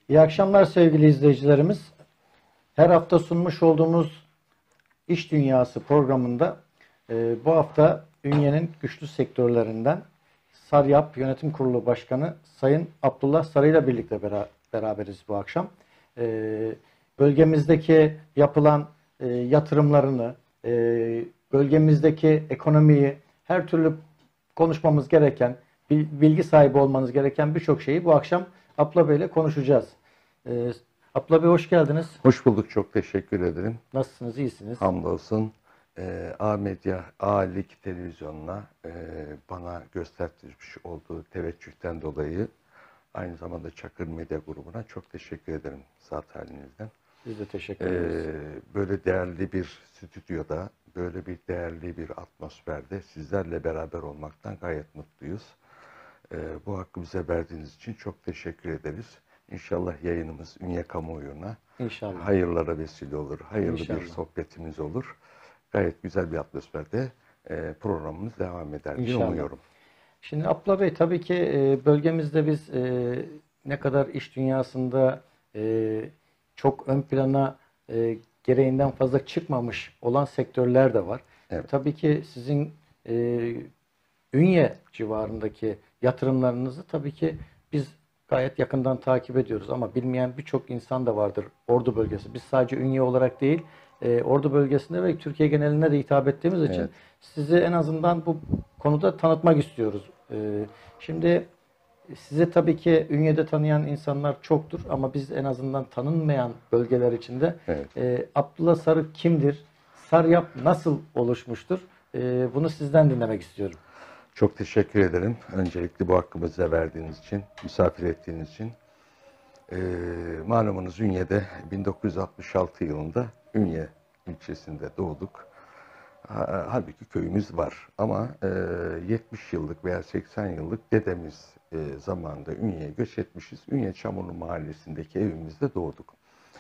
İyi akşamlar sevgili izleyicilerimiz. Her hafta sunmuş olduğumuz İş Dünyası programında bu hafta Ünye'nin güçlü sektörlerinden Saryap Yönetim Kurulu Başkanı Sayın Abdullah Sarı ile birlikte beraberiz bu akşam. Bölgemizdeki yapılan yatırımlarını, bölgemizdeki ekonomiyi, her türlü konuşmamız gereken, bilgi sahibi olmanız gereken birçok şeyi bu akşam Abla Bey ile konuşacağız. Abla Bey hoş geldiniz. Hoş bulduk. Çok teşekkür ederim. Nasılsınız? İyisiniz? Hamdolsun. A Medya, A Lig Televizyonu'na bana göstermiş olduğu teveccühten dolayı aynı zamanda Çakır Medya grubuna çok teşekkür ederim zat halinizden. Biz de teşekkür ederiz. Böyle değerli bir stüdyoda, böyle bir değerli bir atmosferde sizlerle beraber olmaktan gayet mutluyuz. Bu hakkı bize verdiğiniz için çok teşekkür ederiz. İnşallah yayınımız Ünye kamuoyuna hayırlara vesile olur. Hayırlı bir sohbetimiz olur. Gayet güzel bir atmosferde programımız devam eder diye umuyorum. Şimdi Abla Bey tabii ki bölgemizde biz ne kadar iş dünyasında çok ön plana gereğinden fazla çıkmamış olan sektörler de var. Evet. Tabii ki sizin Ünye civarındaki yatırımlarınızı tabii ki biz gayet yakından takip ediyoruz ama bilmeyen birçok insan da vardır Ordu bölgesi. Biz sadece Ünye olarak değil, Ordu bölgesinde ve Türkiye geneline de hitap ettiğimiz için sizi en azından bu konuda tanıtmak istiyoruz. Şimdi sizi tabii ki Ünye'de tanıyan insanlar çoktur ama biz en azından tanınmayan bölgeler içinde Abdullah Sarı kimdir? Saryap nasıl oluşmuştur? Bunu sizden dinlemek istiyorum. Çok teşekkür ederim. Öncelikle bu hakkı bize verdiğiniz için, misafir ettiğiniz için. Malumunuz Ünye'de 1966 yılında Ünye ilçesinde doğduk. Halbuki köyümüz var ama 70 yıllık veya 80 yıllık dedemiz zamanında Ünye'ye göç etmişiz. Ünye Çamurlu Mahallesi'ndeki evimizde doğduk.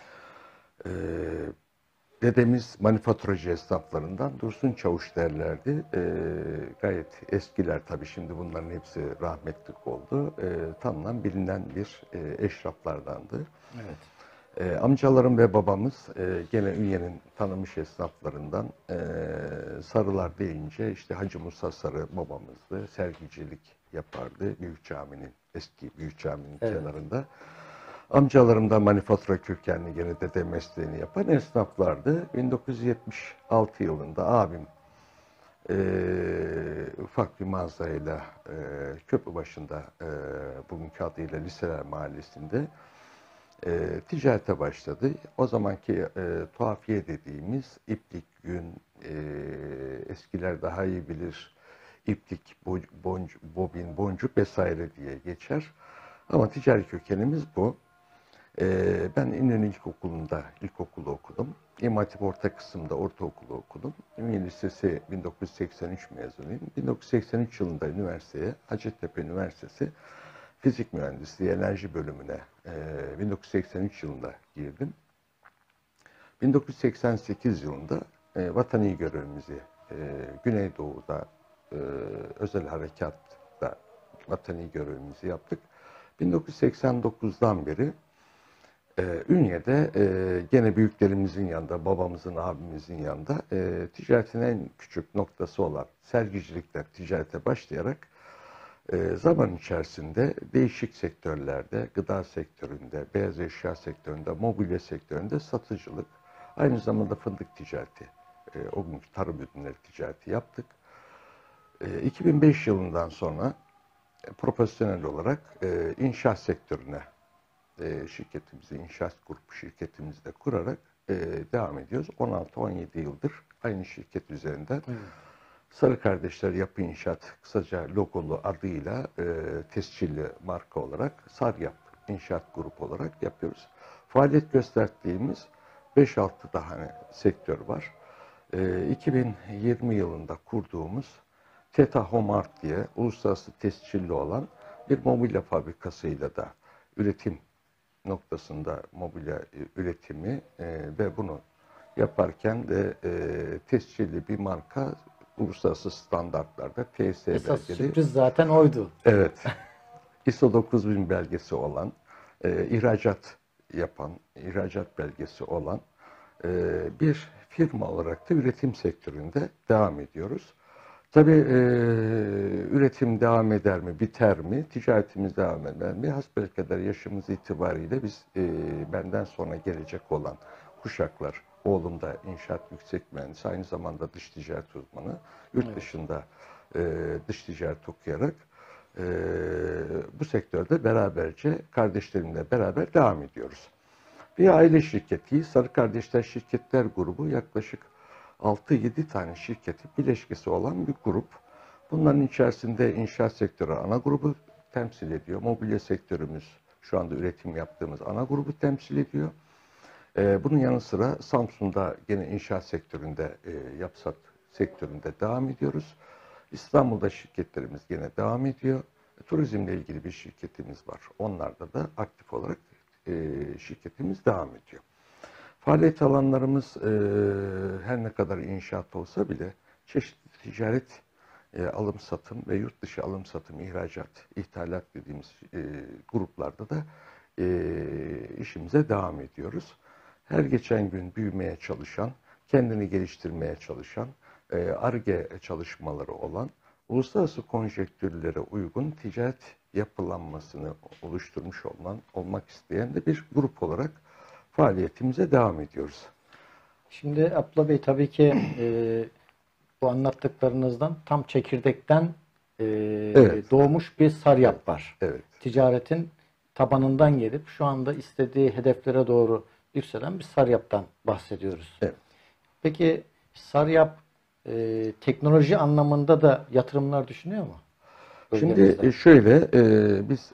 Dedemiz manifaturacı esnaflarından Dursun Çavuş derlerdi. Gayet eskiler tabii, şimdi bunların hepsi rahmetlik oldu. Tanınan, bilinen bir eşraflardandı. Evet. Amcalarım ve babamız gene Ünye'nin tanınmış esnaflarından. Sarılar deyince işte Hacı Musa Sarı babamızdı. Sergicilik yapardı Büyük Cami'nin, eski Büyük Cami'nin kenarında. Amcalarım da manifatura kökenli, gene dede mesleğini yapan esnaflardı. 1976 yılında abim ufak bir mağazayla Köprübaşı'nda, bugünkü adıyla Liseler Mahallesi'nde ticarete başladı. O zamanki tuhafiye dediğimiz iplik, yün, eskiler daha iyi bilir, iplik, bobin, boncuk vesaire diye geçer. Ama ticari kökenimiz bu. Ben İnönü İlkokulu'nda ilkokulu okudum. İmam Hatip orta kısımda ortaokulu okudum. Ünye Lisesi 1983 mezunuyum. 1983 yılında üniversiteye, Hacettepe Üniversitesi Fizik Mühendisliği Enerji bölümüne 1983 yılında girdim. 1988 yılında vatani görevimizi Güneydoğu'da özel harekatta vatani görevimizi yaptık. 1989'dan beri Ünye'de gene büyüklerimizin yanında, babamızın, abimizin yanında ticaretin en küçük noktası olan sergicilikten ticarete başlayarak zaman içerisinde değişik sektörlerde, gıda sektöründe, beyaz eşya sektöründe, mobilya sektöründe satıcılık, aynı zamanda fındık ticareti, o günkü tarım ürünleri ticareti yaptık. 2005 yılından sonra profesyonel olarak inşaat sektörüne şirketimizi, inşaat grup şirketimizi de kurarak devam ediyoruz. 16-17 yıldır aynı şirket üzerinden Sarı Kardeşler Yapı İnşaat, kısaca logolu adıyla tescilli marka olarak Saryap İnşaat Grup olarak yapıyoruz. Faaliyet gösterdiğimiz 5-6 daha sektör var. 2020 yılında kurduğumuz Teta Home Art diye uluslararası tescilli olan bir mobilya fabrikasıyla da üretim noktasında mobilya üretimi ve bunu yaparken de tescilli bir marka, uluslararası standartlarda TS Esas belgeli. sürpriz zaten oydu. Evet. ISO 9000 belgesi olan, ihracat yapan, ihracat belgesi olan bir firma olarak da üretim sektöründe devam ediyoruz. Tabii üretim devam eder mi, biter mi, ticaretimiz devam eder mi? Hasbelkader yaşımız itibariyle biz benden sonra gelecek olan kuşaklar, oğlum da inşaat yüksek mühendisi, aynı zamanda dış ticaret uzmanı, yurt dışında dış ticaret okuyarak bu sektörde beraberce, kardeşlerimle beraber devam ediyoruz. Bir aile şirketiyiz. Sarı Kardeşler Şirketler Grubu yaklaşık 6-7 tane şirketi bileşkesi olan bir grup. Bunların içerisinde inşaat sektörü ana grubu temsil ediyor. Mobilya sektörümüz şu anda üretim yaptığımız ana grubu temsil ediyor. Bunun yanı sıra Samsun'da gene inşaat sektöründe, yapsat sektöründe devam ediyoruz. İstanbul'da şirketlerimiz gene devam ediyor. Turizmle ilgili bir şirketimiz var. Onlarda da aktif olarak şirketimiz devam ediyor. Faaliyet alanlarımız her ne kadar inşaat olsa bile çeşitli ticaret, alım satım ve yurt dışı alım satım, ihracat, ithalat dediğimiz gruplarda da işimize devam ediyoruz. Her geçen gün büyümeye çalışan, kendini geliştirmeye çalışan, Ar-Ge çalışmaları olan, uluslararası konjektürlere uygun ticaret yapılanmasını oluşturmuş olmak isteyen de bir grup olarak faaliyetimize devam ediyoruz. Şimdi Abdullah Bey, tabii ki bu anlattıklarınızdan tam çekirdekten Evet. doğmuş bir Saryap var. Evet. Ticaretin tabanından gelip şu anda istediği hedeflere doğru yükselen bir Saryap'tan bahsediyoruz. Evet. Peki Saryap teknoloji anlamında da yatırımlar düşünüyor mu? Bölgemizde. Şimdi şöyle, biz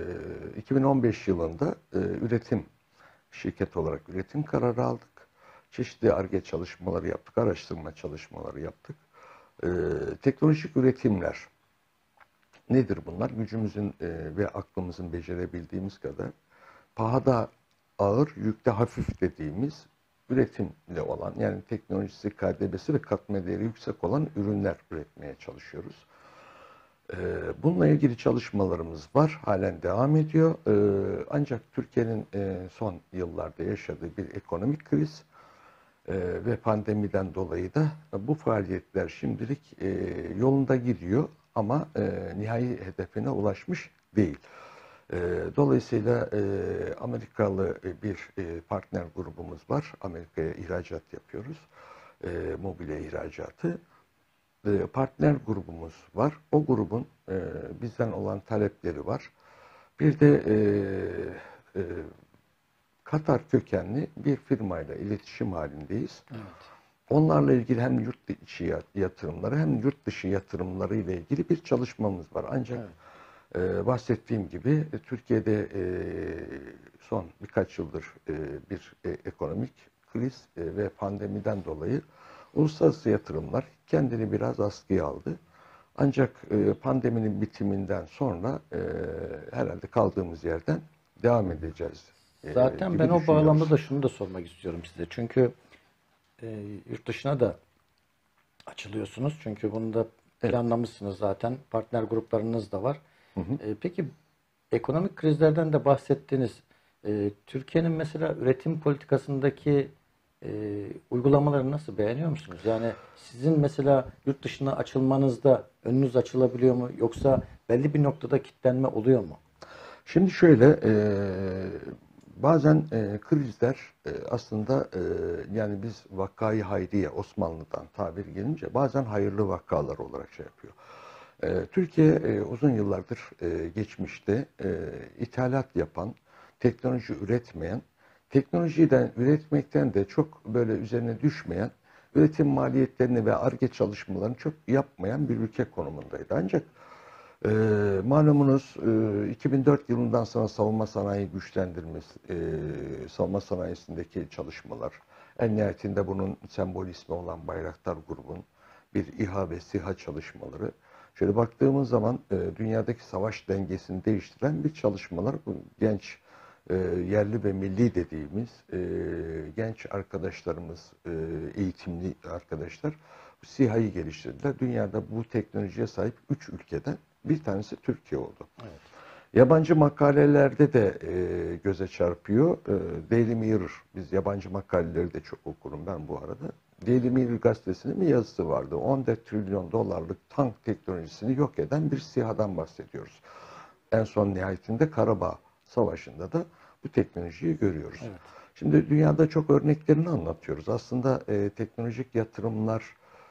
2015 yılında üretim şirket olarak üretim kararı aldık. Çeşitli Ar-Ge çalışmaları yaptık, araştırma çalışmaları yaptık. Teknolojik üretimler nedir bunlar? Gücümüzün ve aklımızın becerebildiğimiz kadar pahada ağır, yükte hafif dediğimiz üretimle olan, yani teknolojisi, KDV'si ve katma değeri yüksek olan ürünler üretmeye çalışıyoruz. Bununla ilgili çalışmalarımız var, halen devam ediyor. Ancak Türkiye'nin son yıllarda yaşadığı bir ekonomik kriz ve pandemiden dolayı da bu faaliyetler şimdilik yolunda gidiyor ama nihai hedefine ulaşmış değil. Dolayısıyla Amerikalı bir partner grubumuz var. Amerika'ya ihracat yapıyoruz. Mobilya ihracatı. Partner grubumuz var. O grubun bizden olan talepleri var. Bir de Katar kökenli bir firmayla iletişim halindeyiz. Evet. Onlarla ilgili hem yurt içi yatırımları hem yurt dışı yatırımları ile ilgili bir çalışmamız var. Ancak bahsettiğim gibi Türkiye'de son birkaç yıldır bir ekonomik kriz ve pandemiden dolayı uluslararası yatırımlar kendini biraz askıya aldı. Ancak pandeminin bitiminden sonra herhalde kaldığımız yerden devam edeceğiz. Zaten ben o bağlamda da şunu da sormak istiyorum size. Çünkü yurt dışına da açılıyorsunuz. Çünkü bunu da planlamışsınız zaten. Partner gruplarınız da var. Peki ekonomik krizlerden de bahsettiniz. Türkiye'nin mesela üretim politikasındaki uygulamaları nasıl, beğeniyor musunuz? Yani sizin mesela yurt dışına açılmanızda önünüz açılabiliyor mu? Yoksa belli bir noktada kilitlenme oluyor mu? Şimdi şöyle, bazen krizler aslında yani biz vakayı hayriye Osmanlı'dan tabir gelince bazen hayırlı vakalar olarak şey yapıyor. Türkiye uzun yıllardır geçmişte ithalat yapan, teknoloji üretmeyen, teknolojiden üretmekten de çok böyle üzerine düşmeyen, üretim maliyetlerini ve Ar-Ge çalışmalarını çok yapmayan bir ülke konumundaydı. Ancak malumunuz 2004 yılından sonra savunma sanayi güçlendirmesi, savunma sanayisindeki çalışmalar, en nihayetinde bunun sembol ismi olan Bayraktar grubun bir İHA ve SİHA çalışmaları. Şöyle baktığımız zaman dünyadaki savaş dengesini değiştiren bir çalışmalar, bu genç yerli ve milli dediğimiz genç arkadaşlarımız, eğitimli arkadaşlar bu SİHA'yı geliştirdiler. Dünyada bu teknolojiye sahip 3 ülkeden bir tanesi Türkiye oldu. Evet. Yabancı makalelerde de göze çarpıyor. Daily Mirror, biz yabancı makaleleri de çok okurum ben bu arada. Daily Mirror gazetesinin bir yazısı vardı. 14 trilyon dolarlık tank teknolojisini yok eden bir SİHA'dan bahsediyoruz. En son nihayetinde Karabağ Savaşı'nda da bu teknolojiyi görüyoruz. Evet. Şimdi dünyada çok örneklerini anlatıyoruz. Aslında teknolojik yatırımlar,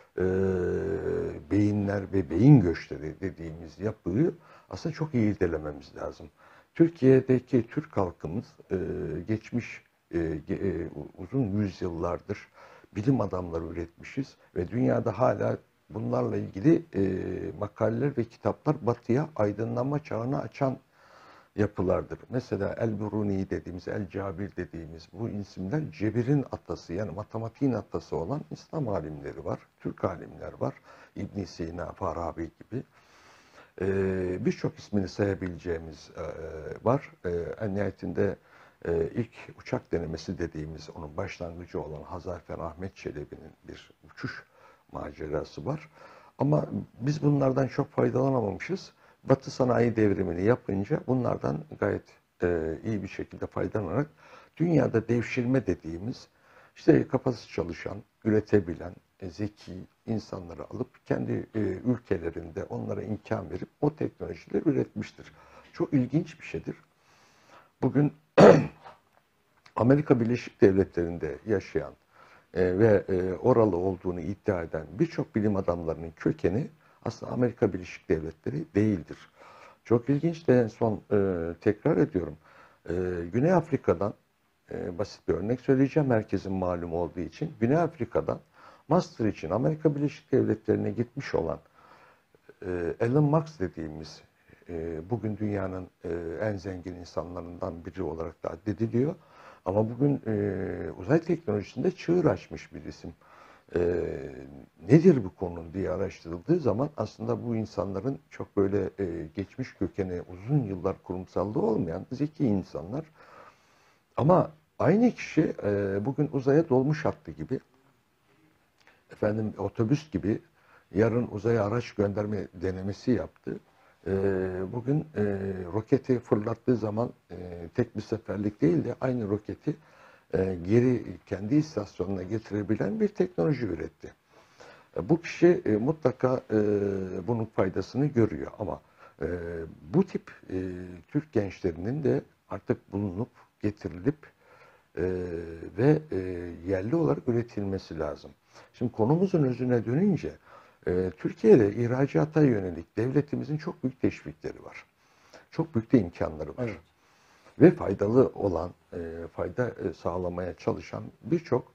beyinler ve beyin göçleri dediğimiz yapıyı aslında çok iyi irdelememiz lazım. Türkiye'deki Türk halkımız geçmiş uzun yüzyıllardır bilim adamları üretmişiz ve dünyada hala bunlarla ilgili makaleler ve kitaplar Batı'ya aydınlanma çağını açan yapılardır. Mesela El-Biruni dediğimiz, El-Cabir dediğimiz bu isimler cebirin atası, yani matematiğin atası olan İslam alimleri var, Türk alimler var. İbn Sina, Farabi gibi. Birçok ismini sayabileceğimiz var. En nihayetinde ilk uçak denemesi dediğimiz, onun başlangıcı olan Hazarfen Ahmet Çelebi'nin bir uçuş macerası var. Ama biz bunlardan çok faydalanamamışız. Batı sanayi devrimini yapınca bunlardan gayet iyi bir şekilde faydalanarak dünyada devşirme dediğimiz, işte kafası çalışan, üretebilen, zeki insanları alıp kendi ülkelerinde onlara imkan verip o teknolojileri üretmiştir. Çok ilginç bir şeydir. Bugün Amerika Birleşik Devletleri'nde yaşayan ve oralı olduğunu iddia eden birçok bilim adamlarının kökeni aslında Amerika Birleşik Devletleri değildir. Çok ilginç de en son tekrar ediyorum. Güney Afrika'dan basit bir örnek söyleyeceğim, herkesin malum olduğu için. Güney Afrika'dan master için Amerika Birleşik Devletleri'ne gitmiş olan Elon Musk dediğimiz bugün dünyanın en zengin insanlarından biri olarak da addediliyor. Ama bugün uzay teknolojisinde çığır açmış bir isim. Nedir bu konu diye araştırıldığı zaman aslında bu insanların çok böyle geçmiş kökeni, uzun yıllar kurumsallığı olmayan zeki insanlar. Ama aynı kişi bugün uzaya dolmuş hattı gibi, efendim otobüs gibi yarın uzaya araç gönderme denemesi yaptı. Bugün roketi fırlattığı zaman tek bir seferlik değil de aynı roketi geri kendi istasyonuna getirebilen bir teknoloji üretti. Bu kişi mutlaka bunun faydasını görüyor ama bu tip Türk gençlerinin de artık bulunup getirilip ve yerli olarak üretilmesi lazım. Şimdi konumuzun özüne dönünce Türkiye'de ihracata yönelik devletimizin çok büyük teşvikleri var. Çok büyük de imkanları var. Evet. Ve faydalı olan, fayda sağlamaya çalışan birçok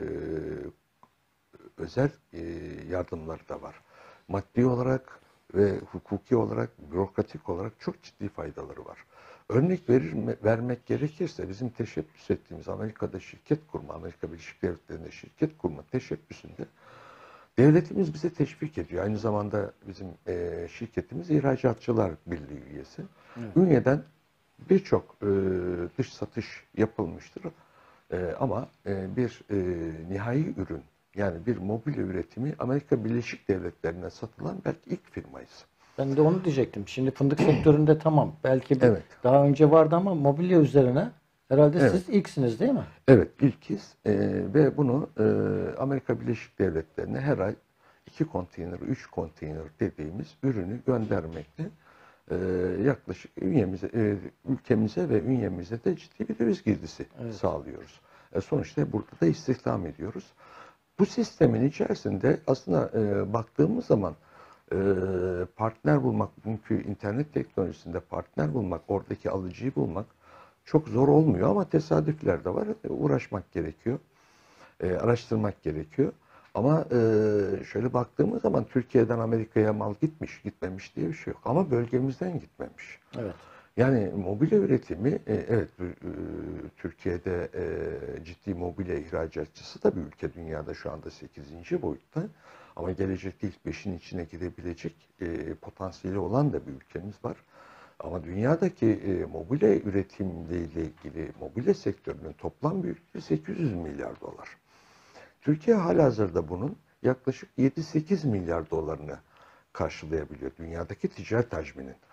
özel yardımları da var. Maddi olarak ve hukuki olarak, bürokratik olarak çok ciddi faydaları var. Örnek vermek gerekirse bizim teşebbüs ettiğimiz Amerika'da şirket kurma, Amerika Birleşik Devletleri'nde şirket kurma teşebbüsünde devletimiz bize teşvik ediyor. Aynı zamanda bizim şirketimiz İhracatçılar Birliği üyesi. Evet. Ünye'den birçok dış satış yapılmıştır. Ama bir nihai ürün, yani bir mobilya üretimi Amerika Birleşik Devletleri'ne satılan belki ilk firmayız. Ben de onu diyecektim. Şimdi fındık sektöründe tamam. Belki Evet. daha önce vardı ama mobilya üzerine herhalde Evet. siz ilksiniz değil mi? Evet, ilkiz ve bunu Amerika Birleşik Devletleri'ne her ay 2 konteyner, 3 konteyner dediğimiz ürünü göndermekte. Yaklaşık ülkemize ve ünyemize de ciddi bir döviz girdisi sağlıyoruz. Sonuçta burada da istihdam ediyoruz. Bu sistemin içerisinde aslında baktığımız zaman partner bulmak, çünkü internet teknolojisinde partner bulmak, oradaki alıcıyı bulmak çok zor olmuyor ama tesadüfler de var. Uğraşmak gerekiyor, araştırmak gerekiyor. Ama şöyle baktığımız zaman Türkiye'den Amerika'ya mal gitmiş, gitmemiş diye bir şey yok. Ama bölgemizden gitmemiş. Evet. Yani mobilya üretimi, evet Türkiye'de ciddi mobilya ihracatçısı da bir ülke. Dünyada şu anda 8. boyutta. Ama gelecekte ilk 5'in içine girebilecek potansiyeli olan da bir ülkemiz var. Ama dünyadaki mobilya üretimiyle ilgili mobilya sektörünün toplam büyüklüğü 800 milyar dolar. Türkiye halihazırda bunun yaklaşık 7-8 milyar dolarını karşılayabiliyor dünyadaki ticaret hacminin.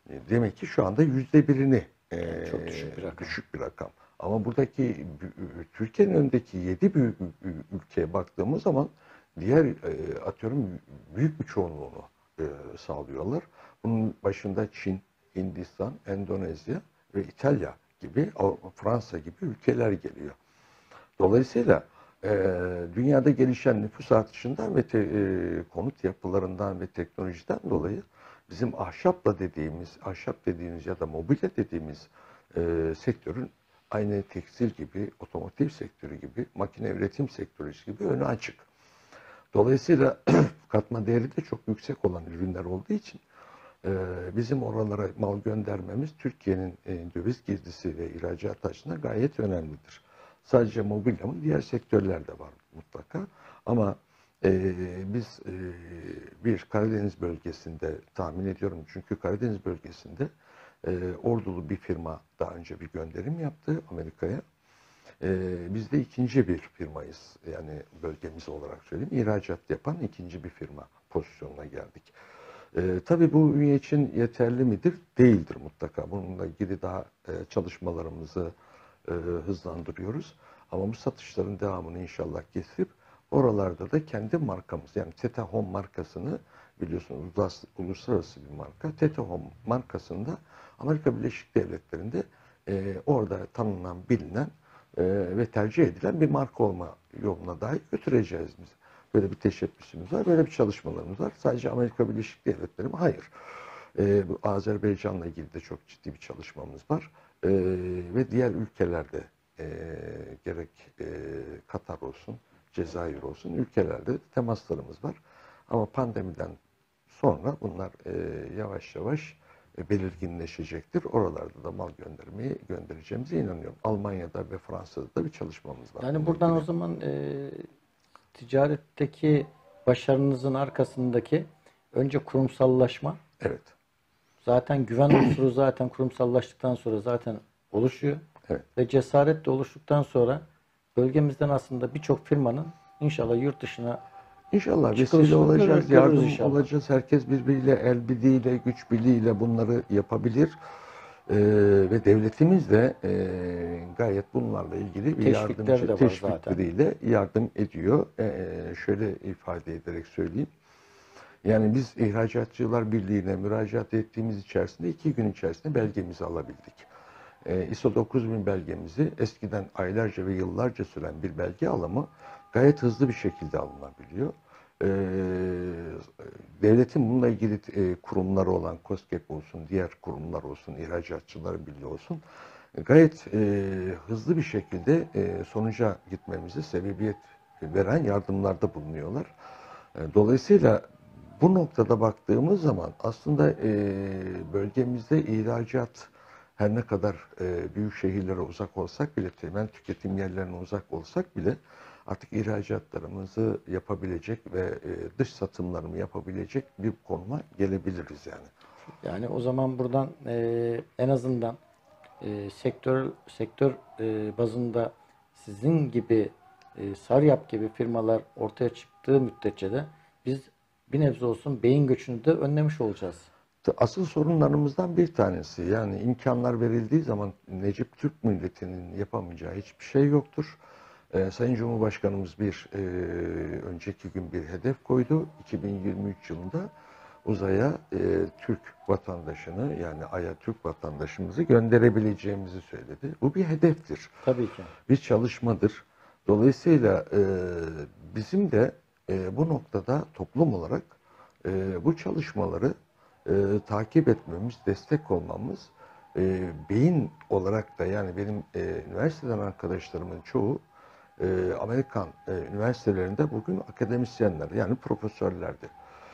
Demek ki şu anda %1'ini Çok düşük bir rakam. düşük bir rakam. Ama buradaki Türkiye'nin önündeki 7 büyük ülkeye baktığımız zaman diğer atıyorum büyük bir çoğunluğunu sağlıyorlar. Bunun başında Çin, Hindistan, Endonezya ve İtalya gibi, Fransa gibi ülkeler geliyor. Dolayısıyla dünyada gelişen nüfus artışından ve konut yapılarından ve teknolojiden dolayı bizim ahşap dediğimiz ya da mobilya dediğimiz sektörün aynı tekstil gibi, otomotiv sektörü gibi, makine üretim sektörü gibi önü açık. Dolayısıyla katma değeri de çok yüksek olan ürünler olduğu için bizim oralara mal göndermemiz Türkiye'nin döviz girdisi ve ihracat açısından gayet önemlidir. Sadece mobilya mı? Diğer sektörler de var mutlaka. Ama biz bir Karadeniz bölgesinde tahmin ediyorum. Çünkü Karadeniz bölgesinde ordulu bir firma daha önce bir gönderim yaptı Amerika'ya. Biz de ikinci bir firmayız. Yani bölgemiz olarak söyleyeyim. İhracat yapan ikinci bir firma pozisyonuna geldik. Tabii bu ünye için yeterli midir? Değildir mutlaka. Bununla ilgili daha çalışmalarımızı hızlandırıyoruz. Ama bu satışların devamını inşallah getirip oralarda da kendi markamız yani Teta Home markasını biliyorsunuz uluslararası bir marka. Teta Home markasında Amerika Birleşik Devletleri'nde orada tanınan, bilinen ve tercih edilen bir marka olma yoluna dahi götüreceğiz biz. Böyle bir teşebbüsümüz var, böyle bir çalışmalarımız var. Sadece Amerika Birleşik Devletleri mi? Hayır. Bu Azerbaycan'la ilgili de çok ciddi bir çalışmamız var. Ve diğer ülkelerde gerek Katar olsun, Cezayir olsun ülkelerde de temaslarımız var. Ama pandemiden sonra bunlar yavaş yavaş belirginleşecektir. Oralarda da mal göndereceğimize inanıyorum. Almanya'da ve Fransa'da da bir çalışmamız var. Yani buradan o zaman ticaretteki başarınızın arkasındaki önce kurumsallaşma. Evet. Zaten güven unsuru zaten kurumsallaştıktan sonra zaten oluşuyor. Evet. Ve cesaret de oluştuktan sonra bölgemizden aslında birçok firmanın inşallah yurt dışına İnşallah vesile çıkılışını olacağız, görürüz yardım inşallah. olacağız. Herkes birbiriyle el birliğiyle, güç birliğiyle bunları yapabilir. Ve devletimiz de gayet bunlarla ilgili bir Teşvikler de var teşvikleriyle yardım ediyor. Şöyle ifade ederek söyleyeyim. Yani biz İhracatçılar Birliği'ne müracaat ettiğimiz içerisinde 2 gün içerisinde belgemizi alabildik. ISO 9000 belgemizi eskiden aylarca ve yıllarca süren bir belge alımı gayet hızlı bir şekilde alınabiliyor. Devletin bununla ilgili kurumları olan KOSGEB olsun, diğer kurumlar olsun, İhracatçılar Birliği olsun gayet hızlı bir şekilde sonuca gitmemize sebebiyet veren yardımlarda bulunuyorlar. Dolayısıyla bu noktada baktığımız zaman aslında bölgemizde ihracat her ne kadar büyük şehirlere uzak olsak bile, temel tüketim yerlerine uzak olsak bile artık ihracatlarımızı yapabilecek ve dış satımlarımı yapabilecek bir konuma gelebiliriz yani. Yani o zaman buradan en azından sektör bazında sizin gibi Saryap gibi firmalar ortaya çıktığı müddetçe de biz bir nebze olsun beyin göçünü de önlemiş olacağız. Asıl sorunlarımızdan bir tanesi yani imkanlar verildiği zaman Necip Türk milletinin yapamayacağı hiçbir şey yoktur. Sayın Cumhurbaşkanımız önceki gün bir hedef koydu. 2023 yılında uzaya Türk vatandaşını yani Ay'a Türk vatandaşımızı gönderebileceğimizi söyledi. Bu bir hedeftir. Tabii ki. Bir çalışmadır. Dolayısıyla bizim de bu noktada toplum olarak bu çalışmaları takip etmemiz, destek olmamız, beyin olarak da yani benim üniversiteden arkadaşlarımın çoğu Amerikan üniversitelerinde bugün akademisyenler yani profesörlerdi.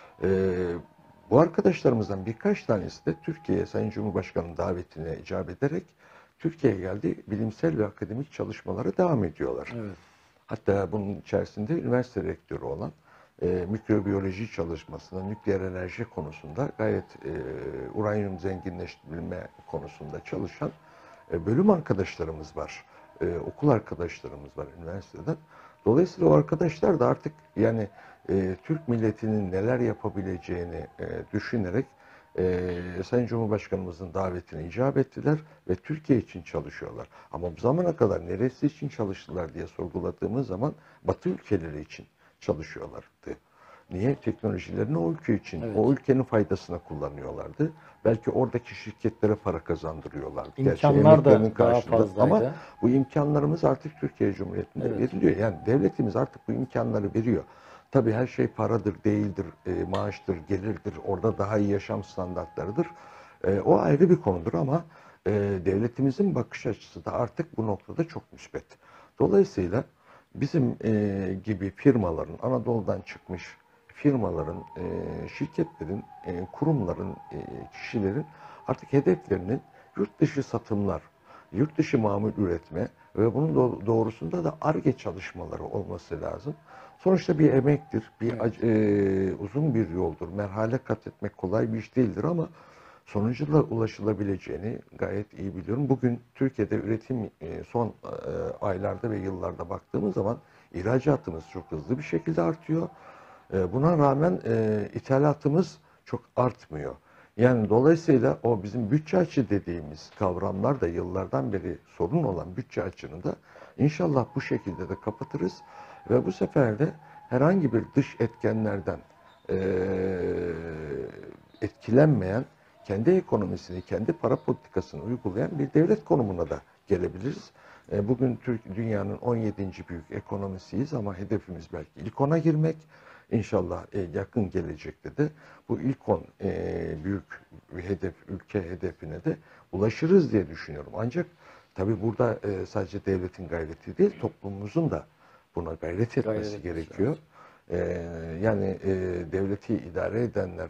Bu arkadaşlarımızdan birkaç tanesi de Türkiye'ye Sayın Cumhurbaşkanı'nın davetine icap ederek Türkiye'ye geldi. Bilimsel ve akademik çalışmalara devam ediyorlar. Evet. Hatta bunun içerisinde üniversite rektörü olan mikrobiyoloji çalışmasında, nükleer enerji konusunda gayet uranyum zenginleştirilme konusunda çalışan bölüm arkadaşlarımız var. Okul arkadaşlarımız var üniversiteden. Dolayısıyla o arkadaşlar da artık yani Türk milletinin neler yapabileceğini düşünerek Sayın Cumhurbaşkanımızın davetine icap ettiler ve Türkiye için çalışıyorlar. Ama bu zamana kadar neresi için çalıştılar diye sorguladığımız zaman Batı ülkeleri için çalışıyorlardı. Niye? Teknolojilerini o ülke için, Evet. o ülkenin faydasına kullanıyorlardı. Belki oradaki şirketlere para kazandırıyorlardı. Gerçi İmkanlar da emeklerinin daha karşılığında. fazlaydı. Ama bu imkanlarımız artık Türkiye Cumhuriyeti'nde Evet. veriliyor. Yani devletimiz artık bu imkanları veriyor. Tabii her şey paradır, değildir, maaştır, gelirdir, orada daha iyi yaşam standartlarıdır. O ayrı bir konudur ama devletimizin bakış açısı da artık bu noktada çok müsbet. Dolayısıyla bizim gibi firmaların, Anadolu'dan çıkmış firmaların, şirketlerin, kurumların, kişilerin artık hedeflerinin yurt dışı satımlar, yurt dışı mamul üretme ve bunun doğrusunda da Ar-Ge çalışmaları olması lazım. Sonuçta bir emektir, uzun bir yoldur. Merhale kat etmek kolay bir iş değildir ama sonucunda ulaşılabileceğini gayet iyi biliyorum. Bugün Türkiye'de üretim son aylarda ve yıllarda baktığımız zaman ihracatımız çok hızlı bir şekilde artıyor. Buna rağmen ithalatımız çok artmıyor. Yani dolayısıyla o bizim bütçe açığı dediğimiz kavramlar da yıllardan beri sorun olan bütçe açığını da inşallah bu şekilde de kapatırız. Ve bu sefer de herhangi bir dış etkenlerden etkilenmeyen, kendi ekonomisini, kendi para politikasını uygulayan bir devlet konumuna da gelebiliriz. Bugün dünyanın 17. büyük ekonomisiyiz ama hedefimiz belki ilk 10'a girmek. İnşallah yakın gelecekte de bu ilk 10 büyük hedef, ülke hedefine de ulaşırız diye düşünüyorum. Ancak tabii burada sadece devletin gayreti değil, toplumumuzun da buna gayret etmesi gerekiyor. Yani devleti idare edenler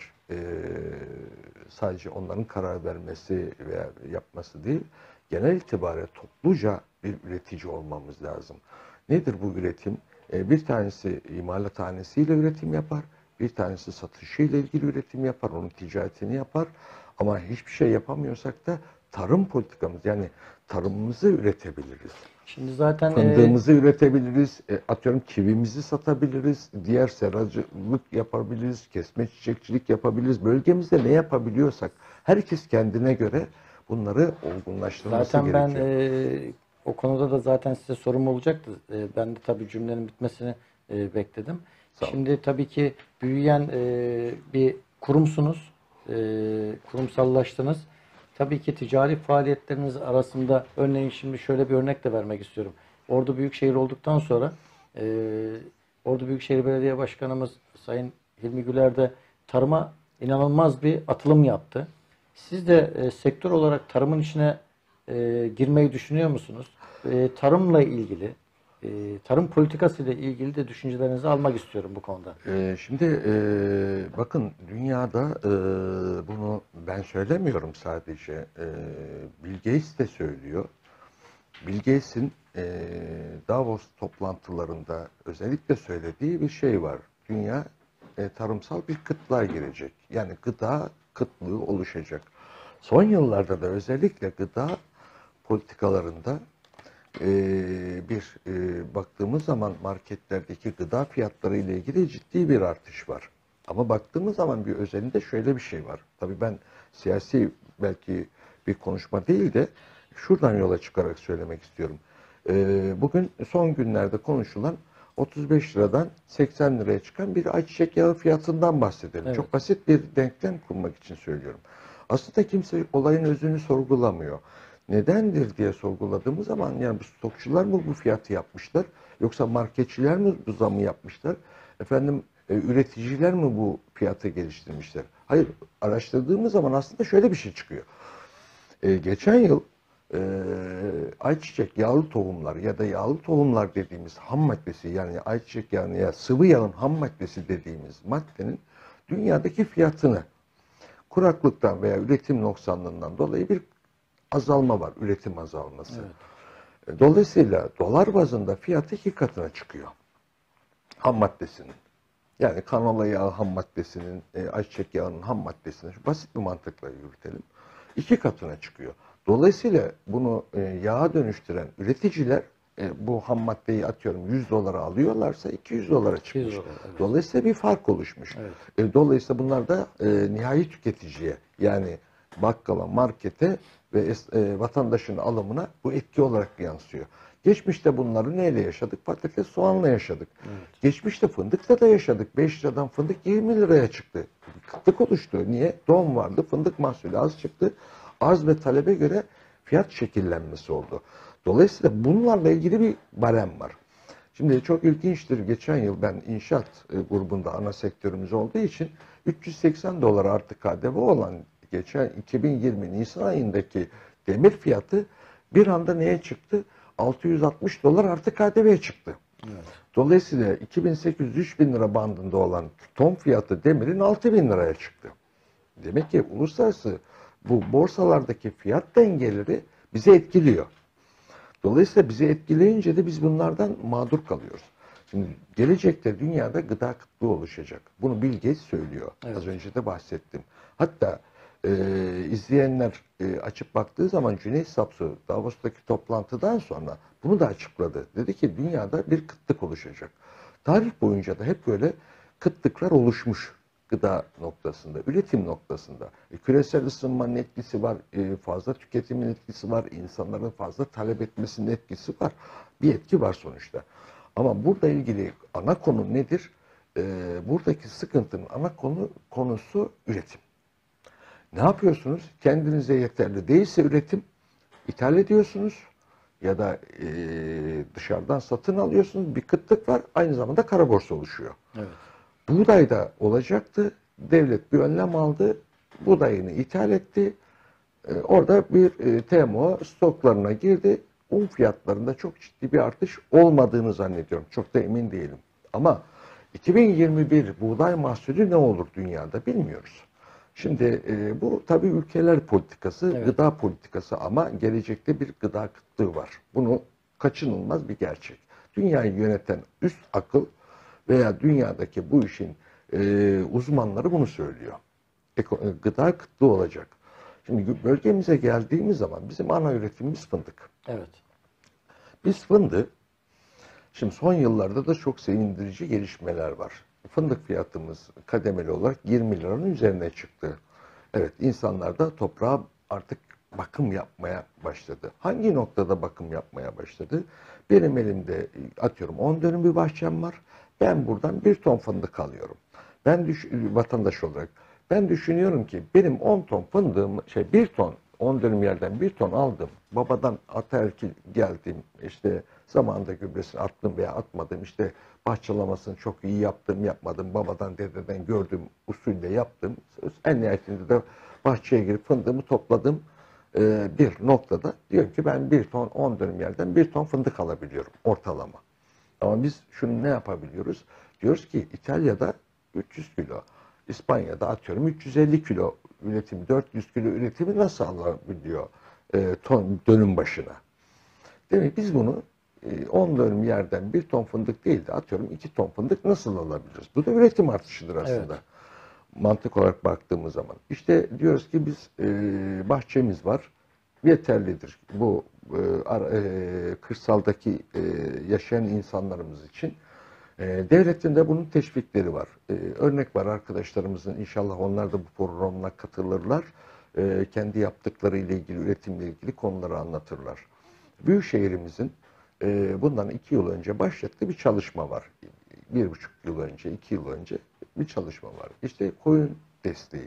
sadece onların karar vermesi veya yapması değil, genel itibariyle topluca bir üretici olmamız lazım. Nedir bu üretim? Bir tanesi imalathanesiyle üretim yapar, bir tanesi satışıyla ilgili üretim yapar, onun ticaretini yapar. Ama hiçbir şey yapamıyorsak da tarım politikamız, yani tarımımızı üretebiliriz. Şimdi zaten Fındığımızı üretebiliriz, atıyorum kivimizi satabiliriz, diğer seracılık yapabiliriz, kesme çiçekçilik yapabiliriz. Bölgemizde ne yapabiliyorsak herkes kendine göre bunları olgunlaştırması zaten gerekiyor. ben o konuda da zaten size sorum olacaktı. Ben de tabii cümlenin bitmesini bekledim. Sağ olun. Şimdi tabii ki büyüyen bir kurumsunuz, kurumsallaştınız. Tabii ki ticari faaliyetleriniz arasında örneğin şimdi şöyle bir örnek de vermek istiyorum. Ordu Büyükşehir olduktan sonra Ordu Büyükşehir Belediye Başkanımız Sayın Hilmi Güler de tarıma inanılmaz bir atılım yaptı. Siz de sektör olarak tarımın içine girmeyi düşünüyor musunuz? Tarımla ilgili, tarım politikası ile ilgili de düşüncelerinizi almak istiyorum bu konuda. Şimdi bakın dünyada bunu ben söylemiyorum sadece. Bill Gates de söylüyor. Bill Gates'in Davos toplantılarında özellikle söylediği bir şey var. Dünya tarımsal bir kıtlığa girecek. Yani gıda kıtlığı oluşacak. Son yıllarda da özellikle gıda politikalarında baktığımız zaman marketlerdeki gıda fiyatları ile ilgili ciddi bir artış var. Ama baktığımız zaman bir özelinde şöyle bir şey var. Tabii ben siyasi belki bir konuşma değil de şuradan yola çıkarak söylemek istiyorum. Bugün son günlerde konuşulan 35 liradan 80 liraya çıkan bir ayçiçek yağı fiyatından bahsedelim. Evet. Çok basit bir denklem kurmak için söylüyorum. Aslında kimse olayın özünü sorgulamıyor. Nedendir diye sorguladığımız zaman yani bu stokçular mı bu fiyatı yapmışlar yoksa marketçiler mi bu zamı yapmışlar? Efendim üreticiler mi bu fiyatı geliştirmişler? Hayır, araştırdığımız zaman aslında şöyle bir şey çıkıyor. Geçen yıl ayçiçek yağlı tohumlar ya da yağlı tohumlar dediğimiz ham maddesi, yani ayçiçek yağını ya sıvı yağın ham maddesi dediğimiz maddenin dünyadaki fiyatını kuraklıktan veya üretim noksanlığından dolayı bir azalma var, üretim azalması. Evet. Dolayısıyla dolar bazında fiyatı 2 katına çıkıyor ham maddesinin. Yani kanola yağı ham maddesinin, ayçiçek yağının ham maddesinin, basit bir mantıkla yürütelim, 2 katına çıkıyor. Dolayısıyla bunu yağa dönüştüren üreticiler bu ham maddeyi atıyorum 100 dolara alıyorlarsa 200 dolara 200 çıkmış. dolar, evet. Dolayısıyla bir fark oluşmuş. Evet. Dolayısıyla bunlar da nihai tüketiciye, yani bakkala, markete ve vatandaşın alımına bu etki olarak yansıyor. Geçmişte bunları neyle yaşadık? Patates, soğanla yaşadık. Evet. Geçmişte fındıkla da yaşadık. 5 liradan fındık 20 liraya çıktı. Kıtlık oluştu. Niye? Don vardı. Fındık mahsulü az çıktı. Arz ve talebe göre fiyat şekillenmesi oldu. Dolayısıyla bunlarla ilgili bir barem var. Şimdi çok ilginçtir. Geçen yıl ben inşaat grubunda ana sektörümüz olduğu için 380 dolar artı KDV olan geçen 2020 Nisan ayındaki demir fiyatı bir anda neye çıktı? 660 dolar artı KDV çıktı. Evet. Dolayısıyla 2800-3000 lira bandında olan ton fiyatı demirin 6000 liraya çıktı. Demek ki uluslararası bu borsalardaki fiyat dengeleri bizi etkiliyor. Dolayısıyla bizi etkileyince de biz bunlardan mağdur kalıyoruz. Şimdi gelecekte dünyada gıda kıtlığı oluşacak. Bunu Bill Gates söylüyor. Evet. Az önce de bahsettim. Hatta izleyenler açıp baktığı zaman Cüneyt Sapsu Davos'taki toplantıdan sonra bunu da açıkladı. Dedi ki dünyada bir kıtlık oluşacak. Tarih boyunca da hep böyle kıtlıklar oluşmuş gıda noktasında, üretim noktasında. Küresel ısınmanın etkisi var, fazla tüketimin etkisi var, insanların fazla talep etmesinin etkisi var. Bir etki var sonuçta. Ama burada ilgili ana konu nedir? Buradaki sıkıntının ana konusu üretim. Ne yapıyorsunuz? Kendinize yeterli değilse üretim, ithal ediyorsunuz ya da dışarıdan satın alıyorsunuz. Bir kıtlık var, aynı zamanda kara borsa oluşuyor. Evet. Buğday da olacaktı. Devlet bir önlem aldı. Buğdayını ithal etti. Orada bir TMO stoklarına girdi. Un fiyatlarında çok ciddi bir artış olmadığını zannediyorum. Çok da emin değilim. Ama 2021 buğday mahsulü ne olur dünyada bilmiyoruz. Şimdi bu tabii ülkeler politikası, Evet. gıda politikası ama gelecekte bir gıda kıtlığı var. Bunu kaçınılmaz bir gerçek. Dünyayı yöneten üst akıl veya dünyadaki bu işin uzmanları bunu söylüyor. Gıda kıtlığı olacak. Şimdi bölgemize geldiğimiz zaman bizim ana üretimimiz fındık. Evet. Biz fındığı, şimdi son yıllarda da çok sevindirici gelişmeler var. Fındık fiyatımız kademeli olarak 20 liranın üzerine çıktı. Evet, insanlar da toprağa artık bakım yapmaya başladı. Hangi noktada bakım yapmaya başladı? Benim elimde atıyorum 10 dönüm bir bahçem var. Ben buradan 1 ton fındık alıyorum. Vatandaş olarak ben düşünüyorum ki benim 10 ton fındığım, 1 ton 10 dönüm yerden 1 ton aldım. Babadan ataerkil geldim. İşte zamanında gübresini attım veya atmadım. İşte bahçelamasını çok iyi yaptım, yapmadım. Babadan, dededen gördüm, usulle yaptım. En nihayetinde de bahçeye girip fındığımı topladım. Bir noktada diyorum ki ben 1 ton 10 dönüm yerden 1 ton fındık alabiliyorum ortalama. Ama biz şunu ne yapabiliyoruz? Diyoruz ki İtalya'da 300 kilo, İspanya'da atıyorum 350 kilo üretimi, 400 kilo üretimi nasıl alabiliyor ton dönüm başına? Demek biz bunu 10 dönüm yerden 1 ton fındık değil de atıyorum 2 ton fındık nasıl alabiliriz? Bu da üretim artışıdır aslında. Evet. Mantık olarak baktığımız zaman. İşte diyoruz ki biz bahçemiz var. Yeterlidir. Bu kırsaldaki yaşayan insanlarımız için. Devletin de bunun teşvikleri var. Örnek var arkadaşlarımızın, inşallah onlar da bu programına katılırlar. Kendi yaptıkları ile ilgili, üretimle ilgili konuları anlatırlar. Büyükşehirimizin bundan 2 yıl önce başlattığı bir çalışma var. 1,5 yıl önce, 2 yıl önce bir çalışma var. İşte koyun desteği,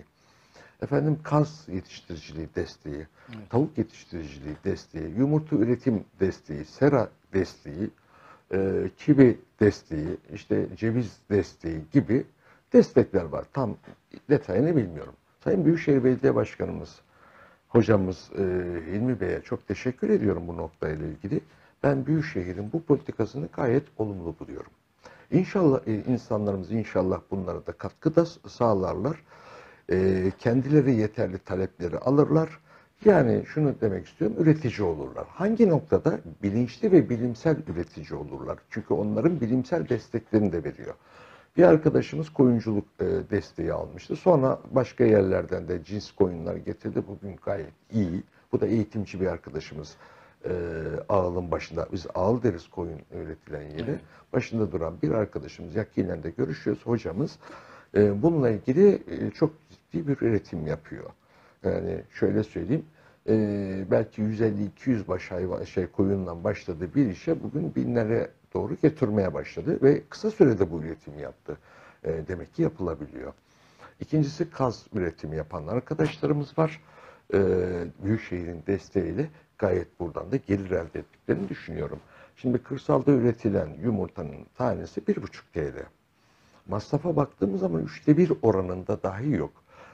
kaz yetiştiriciliği desteği, Evet. tavuk yetiştiriciliği desteği, yumurta üretim desteği, sera desteği, kivi desteği, işte ceviz desteği gibi destekler var. Tam detayını bilmiyorum. Sayın Büyükşehir Belediye Başkanımız, hocamız Hilmi Bey'e çok teşekkür ediyorum bu noktayla ilgili. Ben Büyükşehir'in bu politikasını gayet olumlu buluyorum. İnşallah insanlarımız inşallah bunlara da katkıda sağlarlar. Kendileri yeterli talepleri alırlar. Yani şunu demek istiyorum, üretici olurlar. Hangi noktada? Bilinçli ve bilimsel üretici olurlar. Çünkü onların bilimsel desteklerini de veriyor. Bir arkadaşımız koyunculuk desteği almıştı. Sonra başka yerlerden de cins koyunlar getirdi. Bugün gayet iyi. Bu da eğitimci bir arkadaşımız. ağılın başında, biz ağıl deriz koyun üretilen yeri, Evet. başında duran bir arkadaşımız, yakinen de görüşüyoruz, hocamız bununla ilgili çok ciddi bir üretim yapıyor. Yani şöyle söyleyeyim, belki 150-200 baş hayvan koyunla başladığı bir işe bugün binlere doğru getirmeye başladı ve kısa sürede bu üretimi yaptı. Demek ki yapılabiliyor. İkincisi, kaz üretimi yapan arkadaşlarımız var. Büyükşehir'in desteğiyle gayet buradan da gelir elde ettiklerini düşünüyorum. Şimdi kırsalda üretilen yumurtanın tanesi 1,5 TL. Masrafa baktığımız zaman 1/3 oranında dahi yok.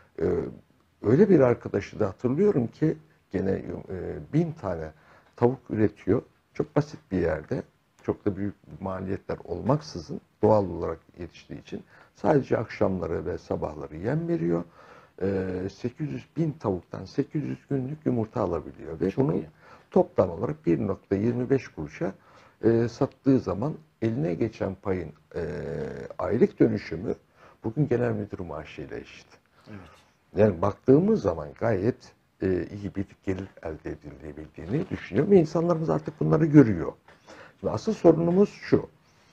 Öyle bir arkadaşı da hatırlıyorum ki gene 1000 tane tavuk üretiyor. Çok basit bir yerde, çok da büyük maliyetler olmaksızın doğal olarak yetiştiği için sadece akşamları ve sabahları yem veriyor. 800.000 tavuktan 800 günlük yumurta alabiliyor ve Çok bunu iyi. toplam olarak 1,25 kuruşa sattığı zaman eline geçen payın aylık dönüşümü bugün genel müdür maaşıyla eşit. Evet. Yani baktığımız zaman gayet iyi bir gelir elde edilebildiğini düşünüyorum ve insanlarımız artık bunları görüyor. Şimdi asıl sorunumuz şu.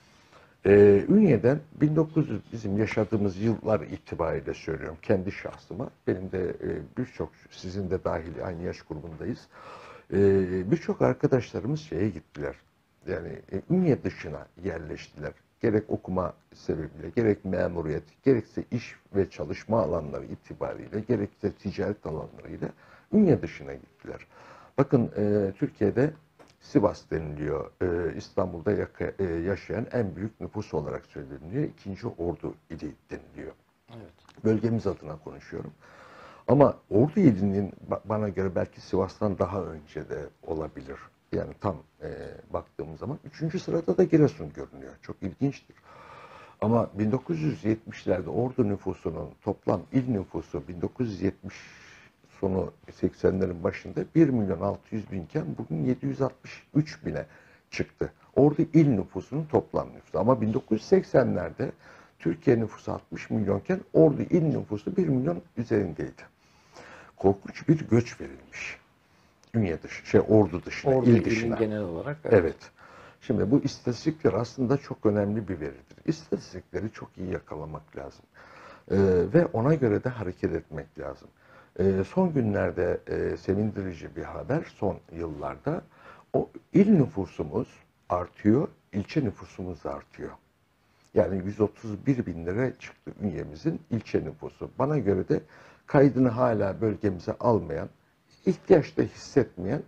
Ünye'den 1900 bizim yaşadığımız yıllar itibariyle söylüyorum kendi şahsıma. Benim de birçok sizin de dahil aynı yaş grubundayız. Birçok arkadaşlarımız şeye gittiler. Yani Ünye dışına yerleştiler. Gerek okuma sebebiyle, gerek memuriyet, gerekse iş ve çalışma alanları itibariyle, gerekse ticaret alanlarıyla Ünye dışına gittiler. Bakın Türkiye'de Sivas deniliyor. İstanbul'da yaşayan en büyük nüfus olarak söyleniyor. İkinci Ordu ili deniliyor. Evet. Bölgemiz adına konuşuyorum. Ama Ordu ilinin bana göre belki Sivas'tan daha önce de olabilir. Yani tam baktığımız zaman 3. sırada da Giresun görünüyor. Çok ilginçtir. Ama 1970'lerde Ordu nüfusunun toplam il nüfusu 1970 sonu 80'lerin başında 1.600.000 iken bugün 763.000'e çıktı. Ordu il nüfusunun toplam nüfusu. Ama 1980'lerde Türkiye nüfusu 60 milyonken Ordu il nüfusu 1 milyon üzerindeydi. Korkunç bir göç verilmiş. Ünye dışı, Ordu dışına, Ordu il dışına. ilin genel olarak. Evet. Şimdi bu istatistikler aslında çok önemli bir veridir. İstatistikleri çok iyi yakalamak lazım. Ve ona göre de hareket etmek lazım. Son günlerde sevindirici bir haber, son yıllarda o il nüfusumuz artıyor, ilçe nüfusumuz da artıyor. Yani 131 bin lira çıktı Ünye'mizin ilçe nüfusu. Bana göre de kaydını hala bölgemize almayan, ihtiyaç da hissetmeyen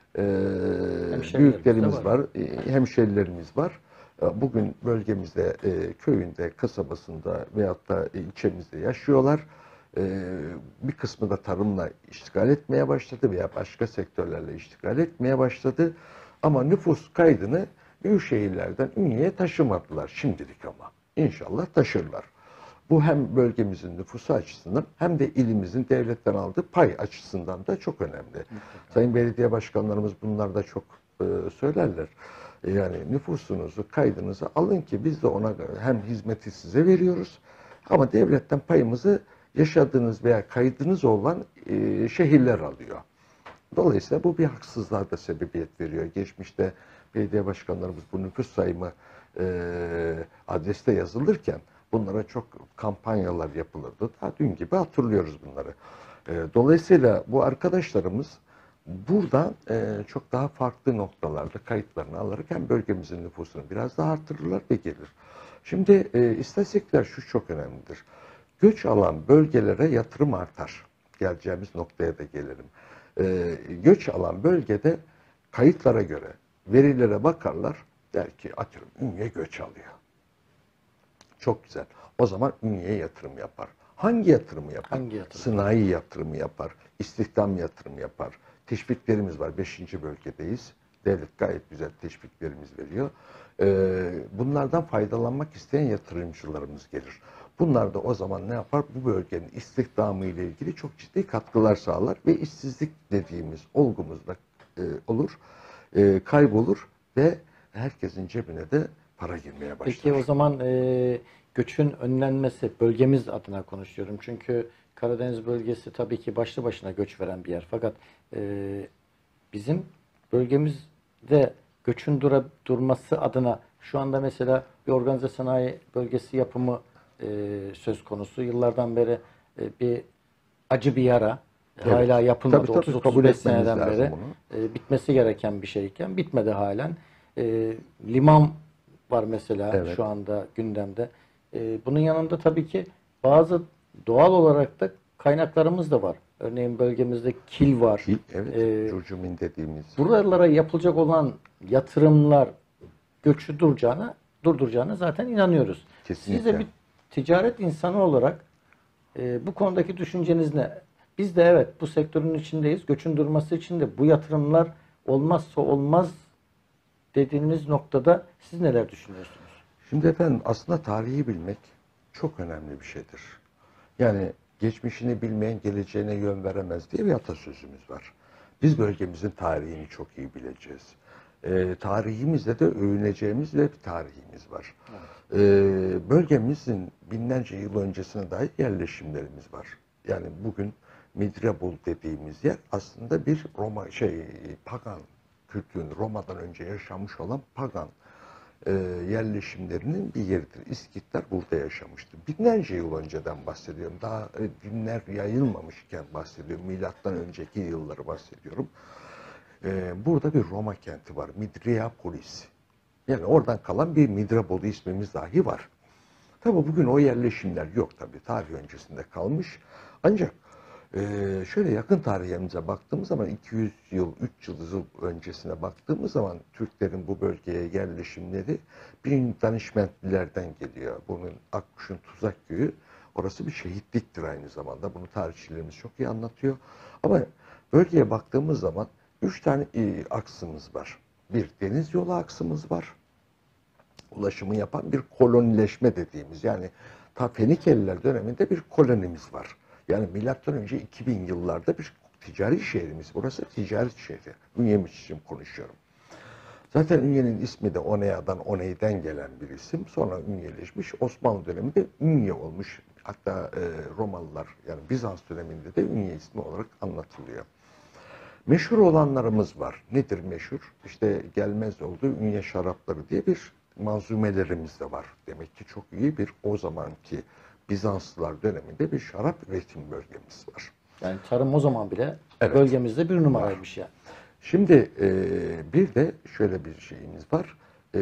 büyüklerimiz var, hemşerilerimiz var. Bugün bölgemizde, köyünde, kasabasında veyahut da ilçemizde yaşıyorlar. Bir kısmı da tarımla iştigal etmeye başladı veya başka sektörlerle iştigal etmeye başladı. Ama nüfus kaydını büyük şehirlerden Ünye'ye taşımadılar şimdilik ama. İnşallah taşırlar. Bu hem bölgemizin nüfusu açısından hem de ilimizin devletten aldığı pay açısından da çok önemli. Mutlaka. Sayın belediye başkanlarımız bunlar da çok söylerler. Yani nüfusunuzu, kaydınızı alın ki biz de ona göre hem hizmeti size veriyoruz ama devletten payımızı yaşadığınız veya kaydınız olan şehirler alıyor. Dolayısıyla bu bir haksızlığa da sebebiyet veriyor. Geçmişte belediye başkanlarımız bu nüfus sayımı adreste yazılırken bunlara çok kampanyalar yapılırdı. Daha dün gibi hatırlıyoruz bunları. Dolayısıyla bu arkadaşlarımız burada çok daha farklı noktalarda kayıtlarını alarak hem bölgemizin nüfusunu biraz daha artırırlar ve gelir. Şimdi istatistikler şu çok önemlidir. Göç alan bölgelere yatırım artar. Geleceğimiz noktaya da gelelim. Göç alan bölgede kayıtlara göre verilere bakarlar. Der ki atıyorum Ünye göç alıyor. Çok güzel. O zaman Ünye'ye yatırım yapar. Hangi yatırımı yapar? Hangi yatırım? Sanayi yatırımı yapar. İstihdam yatırımı yapar. Teşviklerimiz var. 5. bölgedeyiz. Devlet gayet güzel teşviklerimiz veriyor. Bunlardan faydalanmak isteyen yatırımcılarımız gelir. Bunlar da o zaman ne yapar? Bu bölgenin istihdamı ile ilgili çok ciddi katkılar sağlar ve işsizlik dediğimiz olgumuz da olur, kaybolur ve herkesin cebine de para girmeye başlar. Peki o zaman göçün önlenmesi, bölgemiz adına konuşuyorum. Çünkü Karadeniz bölgesi tabii ki başlı başına göç veren bir yer. Fakat bizim bölgemizde göçün durması adına şu anda mesela bir organize sanayi bölgesi yapımı söz konusu. Yıllardan beri bir acı bir yara. Evet. Hala yapılmadı. Tabii, kabul 30-35 etmemiz seneden lazım beri bunu. bitmesi gereken bir şeyken bitmedi halen. Liman var mesela Evet. şu anda gündemde. Bunun yanında tabii ki bazı doğal olarak da kaynaklarımız da var. Örneğin bölgemizde kil var. Evet. Curcumin dediğimiz. Buralara yapılacak olan yatırımlar göçü durduracağına zaten inanıyoruz. Kesinlikle. Siz de bir ticaret insanı olarak bu konudaki düşünceniz ne? Biz de evet bu sektörün içindeyiz. Göçün durması için de bu yatırımlar olmazsa olmaz dediğiniz noktada siz neler düşünüyorsunuz? Şimdi efendim, aslında tarihi bilmek çok önemli bir şeydir. Yani geçmişini bilmeyen geleceğine yön veremez diye bir atasözümüz var. Biz bölgemizin tarihini çok iyi bileceğiz. Tarihimizde de övüneceğimiz ve bir tarihimiz var. Bölgemizin binlerce yıl öncesine dair yerleşimlerimiz var. Yani bugün Midrabul dediğimiz yer aslında bir pagan kültürün, Roma'dan önce yaşamış olan pagan yerleşimlerinin bir yeridir. İskitler burada yaşamıştı. Binlerce yıl önceden bahsediyorum. Daha dinler yayılmamışken bahsediyorum. Milattan önceki yılları bahsediyorum. Burada bir Roma kenti var. Midriapolis. Yani oradan kalan bir Midrabolu ismimiz dahi var. Tabi bugün o yerleşimler yok tabi. Tarih öncesinde kalmış. Ancak şöyle yakın tarihimize baktığımız zaman 200 yıl, 300 yıl öncesine baktığımız zaman Türklerin bu bölgeye yerleşimleri bir Danişmentlilerden geliyor. Bunun Akkuş'un Tuzak Köyü, orası bir şehitliktir aynı zamanda. Bunu tarihçilerimiz çok iyi anlatıyor. Ama bölgeye baktığımız zaman 3 tane aksımız var. Bir deniz yolu aksımız var. Ulaşımı yapan bir kolonileşme dediğimiz, yani ta Fenikeliler döneminde bir kolonimiz var. Yani milattan önce 2000 yıllarda bir ticari şehrimiz. Burası ticaret şehri. Ünye'miz için konuşuyorum. Zaten Ünye'nin ismi de Onea'dan, Oney'den gelen bir isim. Sonra Ünyeleşmiş. Osmanlı döneminde Ünye olmuş. Hatta Romalılar, yani Bizans döneminde de Ünye ismi olarak anlatılıyor. Meşhur olanlarımız var. Nedir meşhur? İşte gelmez oldu Ünye şarapları diye bir manzumelerimiz de var. Demek ki çok iyi bir, o zamanki Bizanslılar döneminde bir şarap üretim bölgemiz var. Yani tarım o zaman bile Evet, bölgemizde bir numaraymış yani. Şimdi bir de şöyle bir şeyimiz var.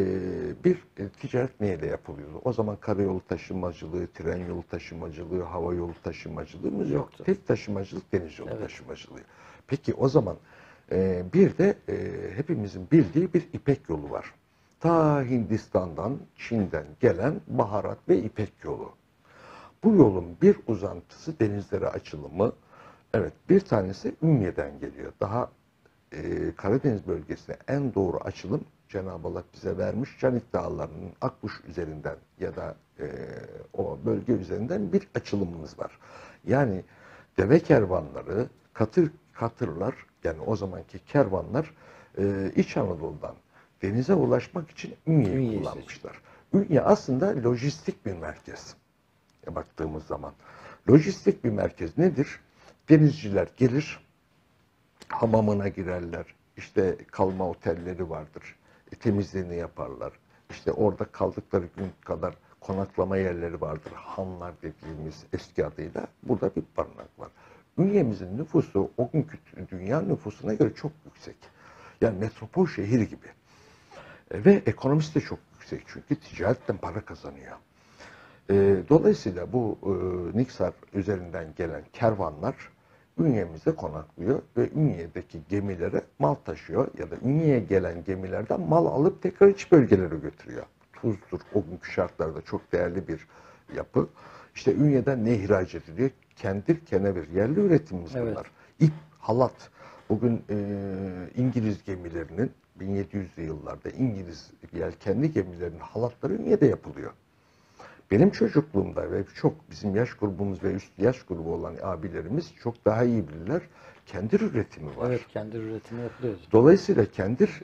Ticaret neyle yapılıyordu? O zaman karayolu taşımacılığı, tren yolu taşımacılığı, hava yolu taşımacılığımız yoktu. Tek taşımacılık deniz yolu taşımacılığı. Peki o zaman bir de hepimizin bildiği bir İpek yolu var. Ta Hindistan'dan, Çin'den gelen baharat ve İpek yolu. Bu yolun bir uzantısı denizlere açılımı. Evet, bir tanesi Ünye'den geliyor. Daha Karadeniz bölgesine en doğru açılım Cenab-ı Allah bize vermiş. Canik Dağları'nın Akkuş üzerinden ya da o bölge üzerinden bir açılımımız var. Yani deve kervanları, katırlar, yani o zamanki kervanlar İç Anadolu'dan denize ulaşmak için Ünye'yi kullanmışlar. Ünye aslında lojistik bir merkez. Baktığımız zaman. Lojistik bir merkez nedir? Denizciler gelir, hamamına girerler. İşte kalma otelleri vardır. Temizliğini yaparlar. İşte orada kaldıkları gün kadar konaklama yerleri vardır. Hanlar dediğimiz eski adıyla. Burada bir barınak var. Ünye'mizin nüfusu o günkü dünya nüfusuna göre çok yüksek. Yani metropol şehir gibi. Ve ekonomisi de çok yüksek, çünkü ticaretten para kazanıyor. Dolayısıyla bu Niksar üzerinden gelen kervanlar Ünye'mizde konaklıyor ve Ünye'deki gemilere mal taşıyor ya da Ünye'ye gelen gemilerden mal alıp tekrar iç bölgelere götürüyor. Tuzdur, o günkü şartlarda çok değerli bir yapı. İşte Ünye'den ne ihraç ediliyor? Kendir, kenevir, yerli üretimimiz bunlar. İp, halat. Bugün İngiliz gemilerinin 1700'lü yıllarda İngiliz yelkenli gemilerinin halatları Ünye'de yapılıyor. Benim çocukluğumda ve çok bizim yaş grubumuz ve üst yaş grubu olan abilerimiz çok daha iyi bilirler. Kendir üretimi var. Evet, kendir üretimi yapılıyor. Dolayısıyla kendir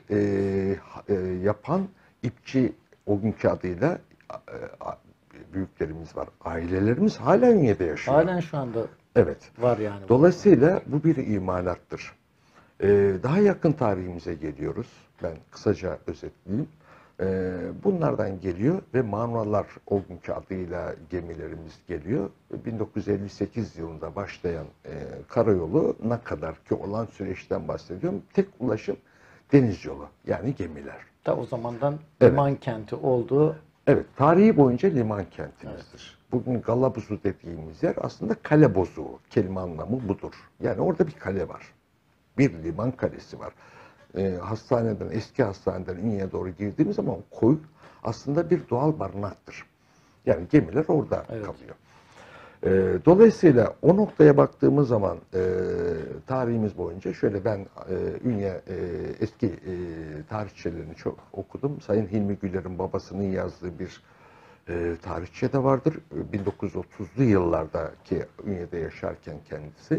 yapan ipçi, o günkü adıyla büyüklerimiz var. Ailelerimiz hala Ünye'de yaşıyor. Halen şu anda evet. var yani. Dolayısıyla bu bir imalattır. Daha yakın tarihimize geliyoruz. Ben kısaca özetleyeyim. Bunlardan geliyor ve Manualar, o günkü adıyla gemilerimiz geliyor. 1958 yılında başlayan karayoluna kadar ki olan süreçten bahsediyorum. Tek ulaşım deniz yolu, yani gemiler. Da o zamandan Evet. liman kenti olduğu. Evet, tarihi boyunca liman kentimizdir. Bugün Galabuzu dediğimiz yer aslında kale bozuğu. Kelime anlamı budur. Yani orada bir kale var. Bir liman kalesi var. Hastaneden, eski hastaneden Ünye'ye doğru girdiğimiz zaman koy aslında bir doğal barınaktır. Yani gemiler orada Evet. kalıyor. Dolayısıyla o noktaya baktığımız zaman tarihimiz boyunca şöyle ben Ünye eski tarihçelerini çok okudum. Sayın Hilmi Güler'in babasının yazdığı bir tarihçe de vardır. 1930'lu yıllardaki Ünye'de yaşarken kendisi.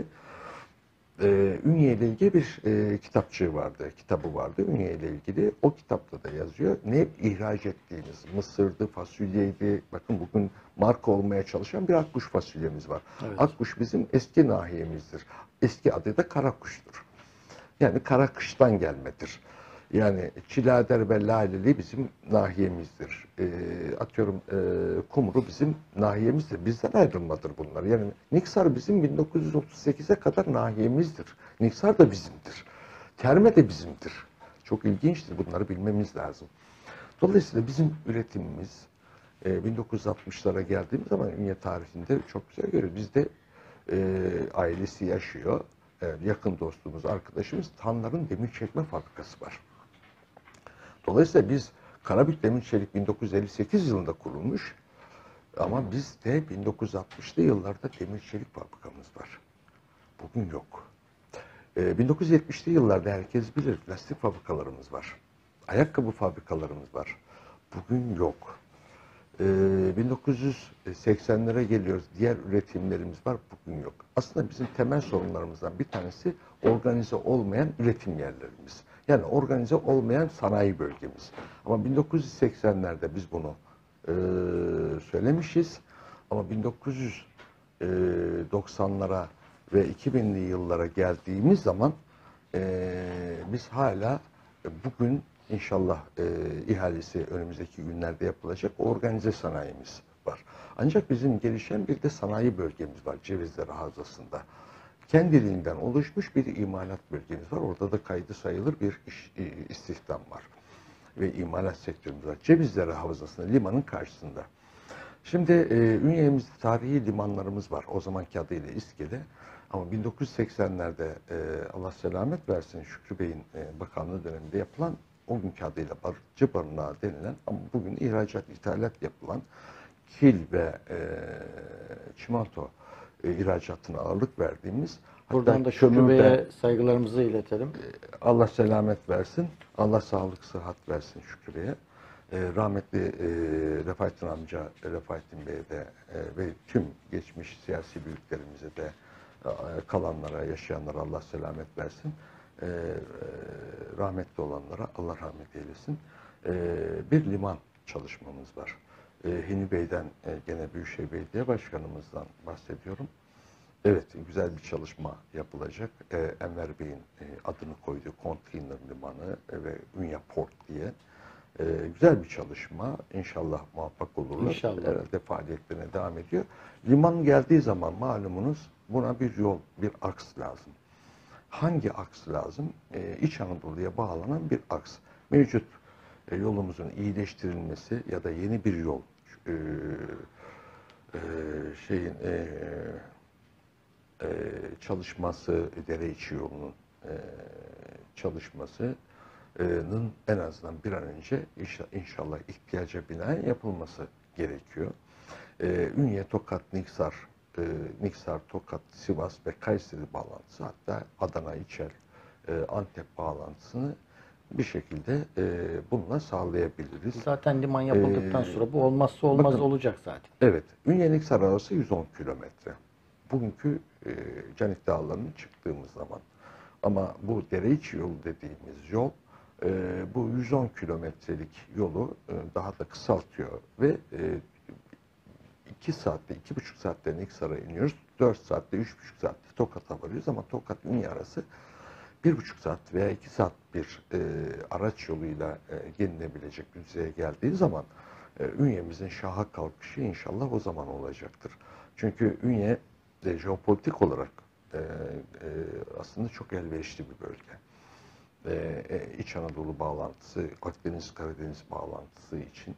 Ünye ile ilgili bir kitapçığı vardı, kitabı vardı Ünye ile ilgili. O kitapta da yazıyor. Ne ihraç ettiğimiz, mısırdı, fasulyeydi. Bakın bugün marka olmaya çalışan bir akkuş fasulyemiz var. Evet. Akkuş bizim eski nahiyemizdir. Eski adı da karakuştur. Yani karakıştan gelmedir. Yani Çilader ve Laleli bizim nahiyemizdir. Atıyorum Kumru bizim nahiyemizdir. Bizden ayrılmadır bunlar. Yani Niksar bizim 1938'e kadar nahiyemizdir. Niksar da bizimdir. Terme de bizimdir. Çok ilginçtir. Bunları bilmemiz lazım. Dolayısıyla bizim üretimimiz 1960'lara geldiğimiz zaman Ünye tarihinde çok güzel görüyoruz. Bizde ailesi yaşıyor. Yakın dostumuz, arkadaşımız Tanlar'ın demir çekme fabrikası var. Dolayısıyla biz Karabük Demir Çelik 1958 yılında kurulmuş ama bizde 1960'lı yıllarda demir çelik fabrikamız var. Bugün yok. 1970'li yıllarda herkes bilir lastik fabrikalarımız var. Ayakkabı fabrikalarımız var. Bugün yok. 1980'lere geliyoruz. Diğer üretimlerimiz var. Bugün yok. Aslında bizim temel sorunlarımızdan bir tanesi organize olmayan üretim yerlerimiz. Yani organize olmayan sanayi bölgemiz. Ama 1980'lerde biz bunu söylemişiz. Ama 1990'lara ve 2000'li yıllara geldiğimiz zaman biz hala bugün İnşallah ihalesi önümüzdeki günlerde yapılacak organize sanayimiz var. Ancak bizim gelişen bir de sanayi bölgemiz var Cevizler Havzası'nda. Kendiliğinden oluşmuş bir imalat bölgemiz var. Orada da kaydı sayılır bir istihdam var. Ve imalat sektörümüz var. Cevizler Havzası'nda, limanın karşısında. Şimdi Ünye'mizde tarihi limanlarımız var. O zamanki adıyla İskele. Ama 1980'lerde Allah selamet versin Şükrü Bey'in bakanlığı döneminde yapılan o günkü adıyla barıcı barınağı denilen ama bugün ihracat, ithalat yapılan kil ve çimento ihracatına ağırlık verdiğimiz Buradan da Şükrü Bey'e saygılarımızı iletelim. Allah selamet versin, Allah sağlık, sıhhat versin Şükrü Bey'e. Rahmetli Refahettin amca, Refahettin Bey'e de ve tüm geçmiş siyasi büyüklerimize de kalanlara, yaşayanlara Allah selamet versin. Rahmetli olanlara Allah rahmet eylesin. Bir liman çalışmamız var. Hilmi Bey'den, gene Büyükşehir Belediye Başkanımızdan bahsediyorum. Evet, güzel bir çalışma yapılacak. Enver Bey'in adını koyduğu konteyner limanı ve Ünye Port diye. Güzel bir çalışma. İnşallah muvaffak olurlar. İnşallah. Herhalde faaliyetlerine devam ediyor. Liman geldiği zaman malumunuz buna bir yol, bir aks lazım. Hangi aks lazım? İç Anadolu'ya bağlanan bir aks. Mevcut yolumuzun iyileştirilmesi ya da yeni bir yol çalışması, dere içi yolunun çalışmasının en azından bir an önce inşallah ihtiyaca binaen yapılması gerekiyor. Ünye, Tokat, Niksar, Niksar, Tokat, Sivas ve Kayseri bağlantısı, hatta Adana, İçel, Antep bağlantısını bir şekilde bununla sağlayabiliriz. Zaten liman yapıldıktan sonra bu olmazsa olmaz bakın, olacak zaten. Evet, Ünye-Niksar arası 110 kilometre. Bugünkü Canik Dağları'na çıktığımız zaman. Ama bu dere içi yolu dediğimiz yol bu 110 kilometrelik yolu daha da kısaltıyor ve 2 saatte, 2,5 saatte Niksar'a iniyoruz. 4 saatte, 3,5 saatte Tokat'a varıyoruz ama Tokat-Ünye arası 1,5 saat veya 2 saat bir araç yoluyla gelinebilecek bir düzeye geldiği zaman Ünye'mizin şaha kalkışı inşallah o zaman olacaktır. Çünkü Ünye jeopolitik olarak aslında çok elverişli bir bölge. İç Anadolu bağlantısı, Akdeniz-Karadeniz bağlantısı için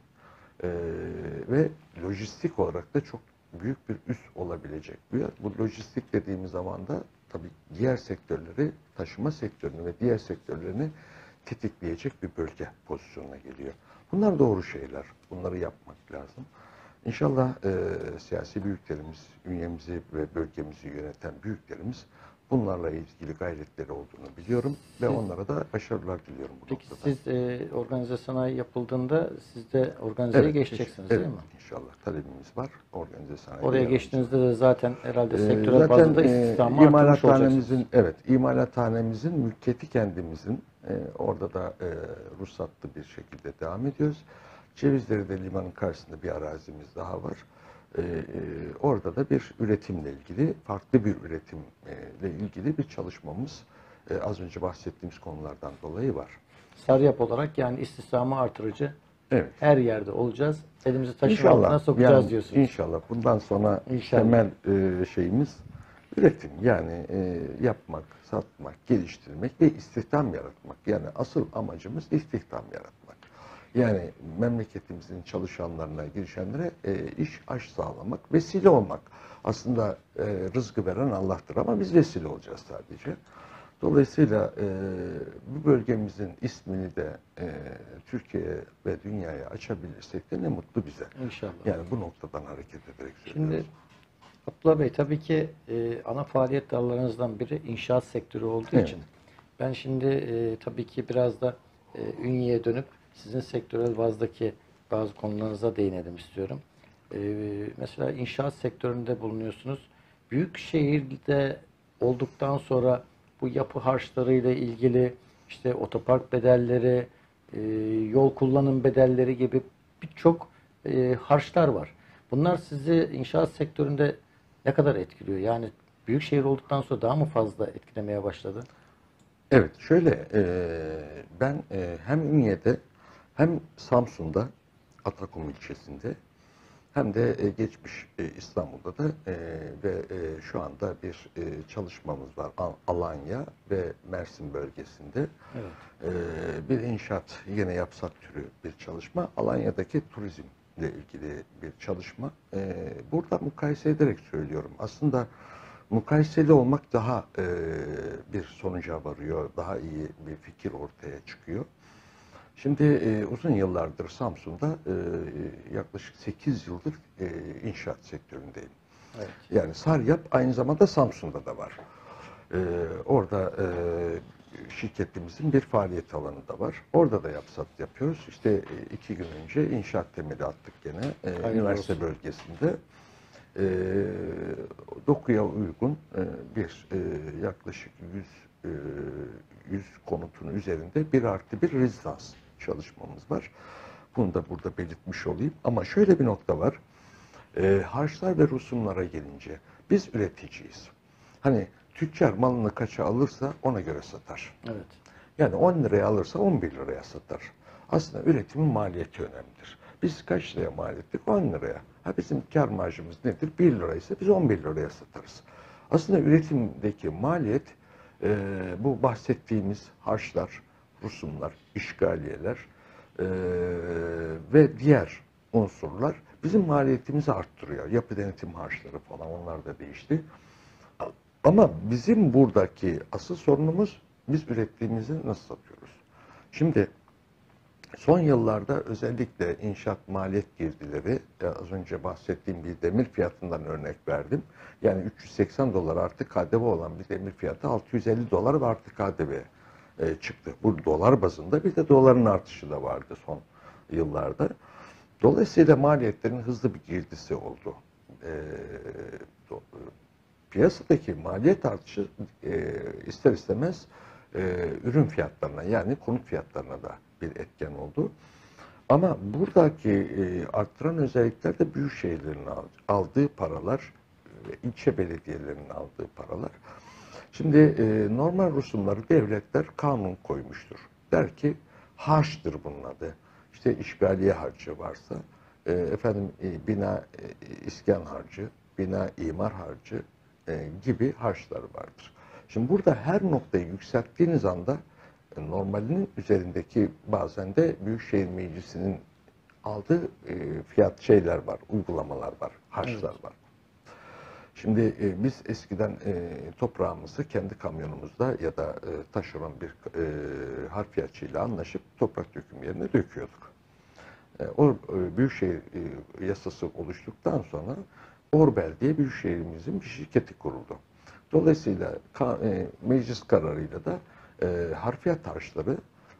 ve lojistik olarak da çok büyük bir üs olabilecek. Bu lojistik dediğimiz zaman da tabii diğer sektörleri, taşıma sektörünü ve diğer sektörlerini tetikleyecek bir bölge pozisyonuna geliyor. Bunlar doğru şeyler. Bunları yapmak lazım. İnşallah siyasi büyüklerimiz, Ünye'mizi ve bölgemizi yöneten büyüklerimiz bunlarla ilgili gayretleri olduğunu biliyorum ve onlara da başarılar diliyorum bu Peki noktada. siz organize sanayi yapıldığında siz de organizeye geçeceksiniz değil mi? İnşallah talebimiz var. Organize sanayi. Oraya geçtiğinizde de zaten herhalde sektörel zaten bazda istihdamı artırmış olacaksınız. imalathanemizin mülkiyeti kendimizin. Orada da ruhsatlı bir şekilde devam ediyoruz. Cevizleri'de limanın karşısında bir arazimiz daha var. Orada da bir üretimle ilgili, farklı bir üretimle ilgili bir çalışmamız az önce bahsettiğimiz konulardan dolayı var. Saryap olarak yani istihdamı artırıcı Evet. her yerde olacağız. Elimizi taşın altına sokacağız diyorsunuz. İnşallah. Bundan sonra temel şeyimiz üretim. Yani yapmak, satmak, geliştirmek ve istihdam yaratmak. Yani asıl amacımız istihdam yaratmak. Yani memleketimizin çalışanlarına, girişenlere aş sağlamak, vesile olmak. Aslında rızkı veren Allah'tır ama biz vesile olacağız sadece. Dolayısıyla bu bölgemizin ismini de Türkiye'ye ve dünyaya açabilirsek de ne mutlu bize. İnşallah. Yani bu noktadan hareket ederek söylüyoruz. Şimdi Abdullah Bey tabii ki ana faaliyet dallarınızdan biri inşaat sektörü olduğu için ben şimdi tabii ki biraz da Ünye'ye dönüp sizin sektörel bazdaki bazı konularınıza değinelim istiyorum. Mesela inşaat sektöründe bulunuyorsunuz. Büyük şehirde olduktan sonra bu yapı harçlarıyla ilgili işte otopark bedelleri, yol kullanım bedelleri gibi birçok harçlar var. Bunlar sizi inşaat sektöründe ne kadar etkiliyor? Yani büyük şehir olduktan sonra daha mı fazla etkilemeye başladı? Evet, şöyle ben hem Ünye'de hem Samsun'da Atakum ilçesinde hem de geçmiş İstanbul'da da ve şu anda bir çalışmamız var Alanya ve Mersin bölgesinde. Evet. Bir inşaat yine yapsak türü bir çalışma. Alanya'daki turizmle ilgili bir çalışma. Burada mukayese ederek söylüyorum. Aslında mukayeseli olmak daha bir sonuca varıyor, daha iyi bir fikir ortaya çıkıyor. Şimdi uzun yıllardır Samsun'da yaklaşık 8 yıldır inşaat sektöründeyim. Evet. Yani Saryap aynı zamanda Samsun'da da var. Orada şirketimizin bir faaliyet alanı da var. Orada da yapsat yapıyoruz. İşte 2 gün önce inşaat temeli attık gene üniversite bölgesinde. Dokuya uygun bir yaklaşık 100 konutun üzerinde 1+1 rezidans çalışmamız var. Bunu da burada belirtmiş olayım. Ama şöyle bir nokta var. Harçlar ve rusumlara gelince biz üreticiyiz. Hani tüccar malını kaça alırsa ona göre satar. Evet. Yani 10 liraya alırsa 11 liraya satar. Aslında üretimin maliyeti önemlidir. Biz kaç liraya mal ettik? 10 liraya. Ha bizim kar marjımız nedir? 1 liraysa biz 11 liraya satarız. Aslında üretimdeki maliyet bu bahsettiğimiz harçlar, rusumlar, işgaliyeler ve diğer unsurlar bizim maliyetimizi arttırıyor. Yapı denetim harçları falan onlar da değişti. Ama bizim buradaki asıl sorunumuz biz ürettiğimizi nasıl satıyoruz? Şimdi son yıllarda özellikle inşaat maliyet girdileri, az önce bahsettiğim bir demir fiyatından örnek verdim. Yani 380 dolar artı KDV olan bir demir fiyatı 650 dolar ve artı KDV çıktı. Bu dolar bazında, bir de doların artışı da vardı son yıllarda. Dolayısıyla maliyetlerin hızlı bir girdisi oldu. Piyasadaki maliyet artışı ister istemez ürün fiyatlarına, yani konut fiyatlarına da bir etken oldu. Ama buradaki arttıran özellikler de büyük şehirlerin aldığı paralar ve ilçe belediyelerinin aldığı paralar. Şimdi normal rusumları devletler kanun koymuştur. Der ki harçtır bunun adı. İşte işgaliye harcı varsa, bina iskan harcı, bina imar harcı gibi harçlar vardır. Şimdi burada her noktayı yükselttiğiniz anda normalinin üzerindeki bazen de Büyükşehir Meclisi'nin aldığı fiyat şeyler var, uygulamalar var, harçlar Evet. var. Şimdi biz eskiden toprağımızı kendi kamyonumuzda ya da taşeron bir harfiyatçıyla anlaşıp toprak döküm yerine döküyorduk. Büyükşehir yasası oluştuktan sonra Orbel diye Büyükşehirimizin bir şirketi kuruldu. Dolayısıyla meclis kararıyla da harfiyat harçları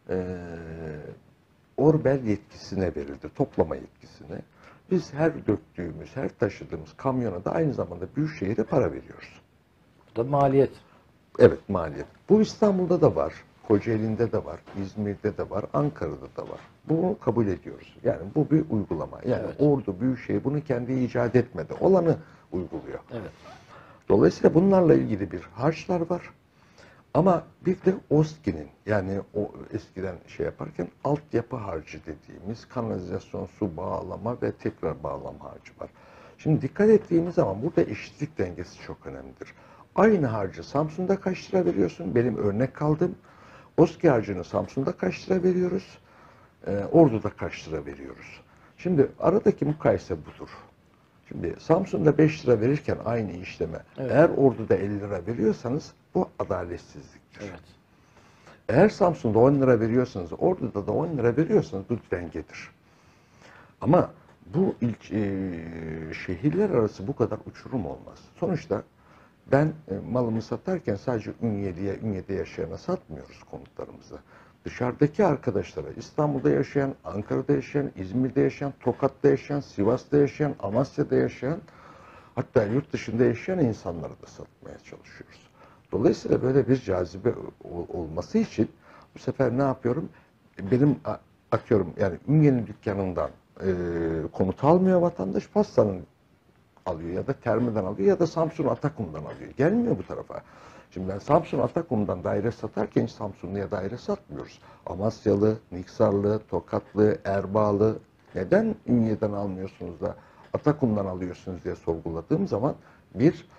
Orbel yetkisine verildi, toplama yetkisine. Biz her döktüğümüz, her taşıdığımız kamyona da aynı zamanda Büyükşehir'e para veriyoruz. Bu da maliyet. Evet, maliyet. Bu İstanbul'da da var, Kocaeli'nde de var, İzmir'de de var, Ankara'da da var. Bunu kabul ediyoruz. Yani bu bir uygulama. Yani Evet. Ordu Büyükşehir bunu kendi icat etmedi. Olanı uyguluyor. Evet. Dolayısıyla bunlarla ilgili bir harçlar var. Ama bir de OSKİ'nin, yani o eskiden şey yaparken altyapı harcı dediğimiz kanalizasyon, su bağlama ve tekrar bağlama harcı var. Şimdi dikkat ettiğimiz zaman burada eşitlik dengesi çok önemlidir. Aynı harcı Samsun'da kaç lira veriyorsun? Benim örnek aldığım OSKİ harcını Samsun'da kaç lira veriyoruz? Ordu'da kaç lira veriyoruz? Şimdi aradaki mukayese budur. Şimdi Samsun'da 5 lira verirken aynı işleme, Evet. eğer Ordu'da 50 lira veriyorsanız bu adaletsizliktir. Evet. Eğer Samsun'da 10 lira veriyorsanız, Ordu'da da 10 lira veriyorsanız bu dengedir. Ama bu şehirler arası bu kadar uçurum olmaz. Sonuçta ben malımı satarken sadece Ünye'de yaşayana satmıyoruz konutlarımızı. Dışarıdaki arkadaşlara, İstanbul'da yaşayan, Ankara'da yaşayan, İzmir'de yaşayan, Tokat'ta yaşayan, Sivas'ta yaşayan, Amasya'da yaşayan, hatta yurt dışında yaşayan insanlara da satmaya çalışıyoruz. Dolayısıyla böyle bir cazibe olması için bu sefer ne yapıyorum? Benim atıyorum yani Ünye'nin dükkanından konut almıyor vatandaş, Pastanın alıyor ya da Termi'den alıyor ya da Samsun Atakum'dan alıyor. Gelmiyor bu tarafa. Şimdi ben Samsun Atakum'dan daire satarken hiç Samsunlu'ya daire satmıyoruz. Amasyalı, Niksarlı, Tokatlı, Erbağlı neden Ünye'den almıyorsunuz da Atakum'dan alıyorsunuz diye sorguladığım zaman bir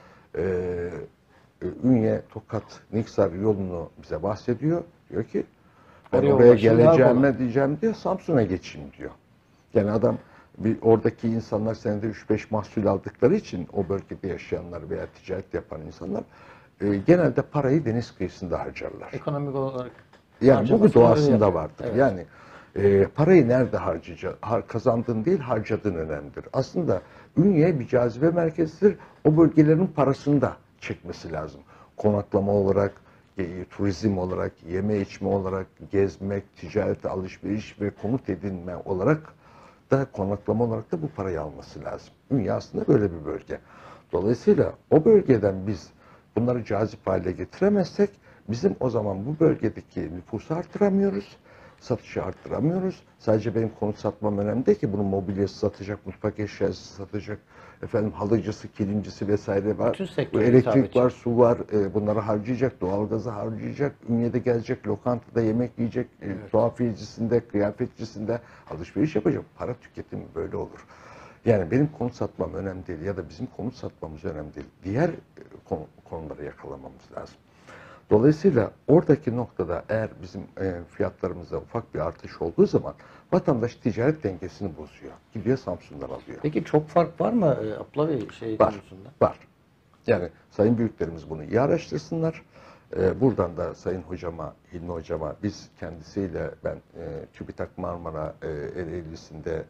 Ünye, Tokat, Niksar yolunu bize bahsediyor. Diyor ki ben Oraya oraya ulaşım daha geleceğime kolay. diyeceğim diye Samsun'a geçeyim diyor. Yani adam oradaki insanlar senede 3-5 mahsul aldıkları için o bölgede yaşayanlar veya ticaret yapan insanlar genelde parayı deniz kıyısında harcarlar. Ekonomik olarak Yani bu bir harcamasını öyle doğasında yapıyor. vardır. Evet. Yani parayı nerede harcayacaksın, kazandığın değil harcadığın önemlidir. Aslında Ünye bir cazibe merkezidir. O bölgelerin parasını da çekmesi lazım. Konaklama olarak, turizm olarak, yeme içme olarak, gezmek, ticaret, alışveriş ve konut edinme olarak da konaklama olarak da bu parayı alması lazım. Ünye aslında böyle bir bölge. Dolayısıyla o bölgeden biz bunları cazip hale getiremezsek bizim o zaman bu bölgedeki nüfusu artıramıyoruz, satışı arttıramıyoruz. Sadece benim konut satmam önemli değil ki bunun mobilyası satacak, mutfak eşyası satacak, halıcısı, kilimcisi vesaire var. Bütün sektöre hitap Elektrik edecek. var, su var, bunları harcayacak, doğalgazı harcayacak, Ünye'de gelecek, lokantada yemek yiyecek, tuhafiyecisinde, kıyafetçisinde alışveriş yapacak. Para tüketimi böyle olur. Yani benim konut satmam önemli değil ya da bizim konut satmamız önemli değil. Diğer konuları yakalamamız lazım. Dolayısıyla oradaki noktada eğer bizim fiyatlarımızda ufak bir artış olduğu zaman vatandaş ticaret dengesini bozuyor. Gidiyor Samsun'dan alıyor. Peki çok fark var mı Abla Bey Var, konusunda? var. Yani sayın büyüklerimiz bunu iyi araştırsınlar. Buradan da sayın hocama, Hilmi hocama biz kendisiyle ben TÜBİTAK Marmara Ereğlisi'nde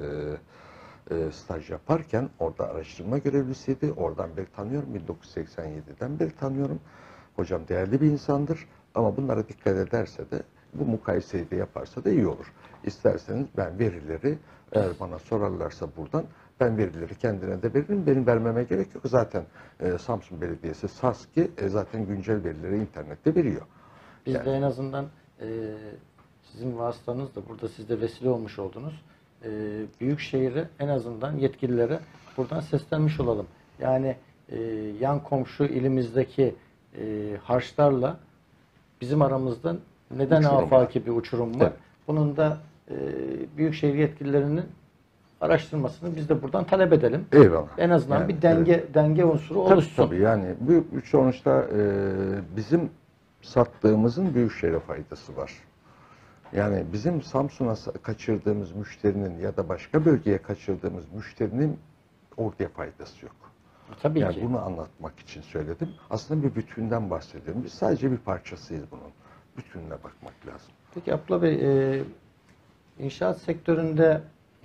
staj yaparken orada araştırma görevlisiydi. Oradan beri tanıyorum. 1987'den beri tanıyorum. Hocam değerli bir insandır ama bunlara dikkat ederse de bu mukayeseyi de yaparsa da iyi olur. İsterseniz ben verileri eğer bana sorarlarsa buradan ben verileri kendine de veririm. Benim vermeme gerek yok. Zaten Samsun Belediyesi SASKİ zaten güncel verileri internette veriyor. Biz Yani de en azından sizin vasıtanızla burada siz de vesile olmuş oldunuz. Büyükşehir'e en azından yetkililere buradan seslenmiş olalım. Yani yan komşu ilimizdeki harçlarla bizim aramızda neden Uçurum var. afaki bir uçurum var? Evet. Bunun da büyükşehir yetkililerinin araştırmasını biz de buradan talep edelim. Eyvallah. En azından Yani, bir denge unsuru tabii, oluşsun. tabii yani bu sonuçta bizim sattığımızın Büyükşehir'e faydası var. Yani bizim Samsun'a kaçırdığımız müşterinin ya da başka bölgeye kaçırdığımız müşterinin oraya faydası yok. Tabii Yani ki. bunu anlatmak için söyledim. Aslında bir bütünden bahsediyorum. Biz sadece bir parçasıyız bunun. Bütününe bakmak lazım. Peki Abdullah Bey, inşaat sektöründe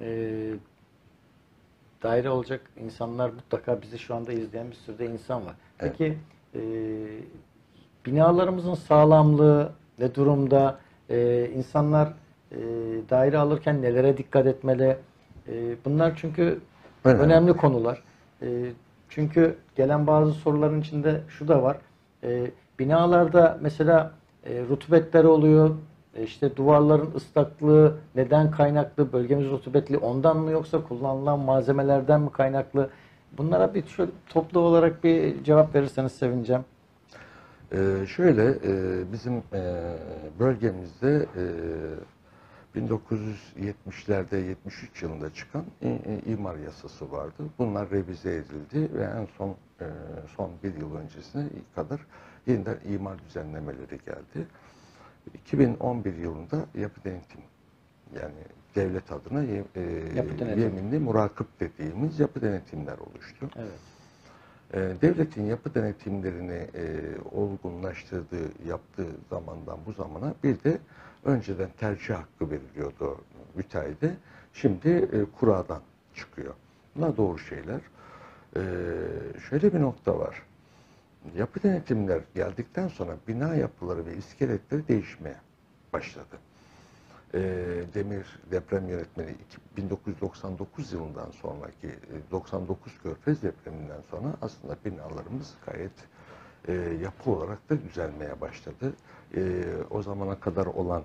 daire olacak insanlar mutlaka bizi şu anda izleyen bir sürü de insan var. Evet. Peki binalarımızın sağlamlığı ne durumda? İnsanlar daire alırken nelere dikkat etmeli? Bunlar çünkü önemli konular. Çünkü gelen bazı soruların içinde şu da var. Binalarda mesela rutubetler oluyor. İşte duvarların ıslaklığı neden kaynaklı? Bölgemiz rutubetli ondan mı yoksa kullanılan malzemelerden mi kaynaklı? Bunlara bir şöyle toplu olarak bir cevap verirseniz sevineceğim. Bizim bölgemizde 1970'lerde 73 yılında çıkan imar yasası vardı. Bunlar revize edildi ve en son bir yıl öncesine kadar yeniden imar düzenlemeleri geldi. 2011 yılında yapı denetim, yani devlet adına yeminli murakip dediğimiz yapı denetimler oluştu. Evet. Devletin yapı denetimlerini olgunlaştırdığı, yaptığı zamandan bu zamana bir de önceden tercih hakkı veriliyordu müteahhide. Şimdi kuradan çıkıyor. Bunlar doğru şeyler. Şöyle bir nokta var. Yapı denetimler geldikten sonra bina yapıları ve iskeletleri değişmeye başladı. Demir deprem yönetmeliği 1999 yılından sonraki 99 Körfez depreminden sonra aslında binalarımız gayet yapı olarak da düzelmeye başladı. O zamana kadar olan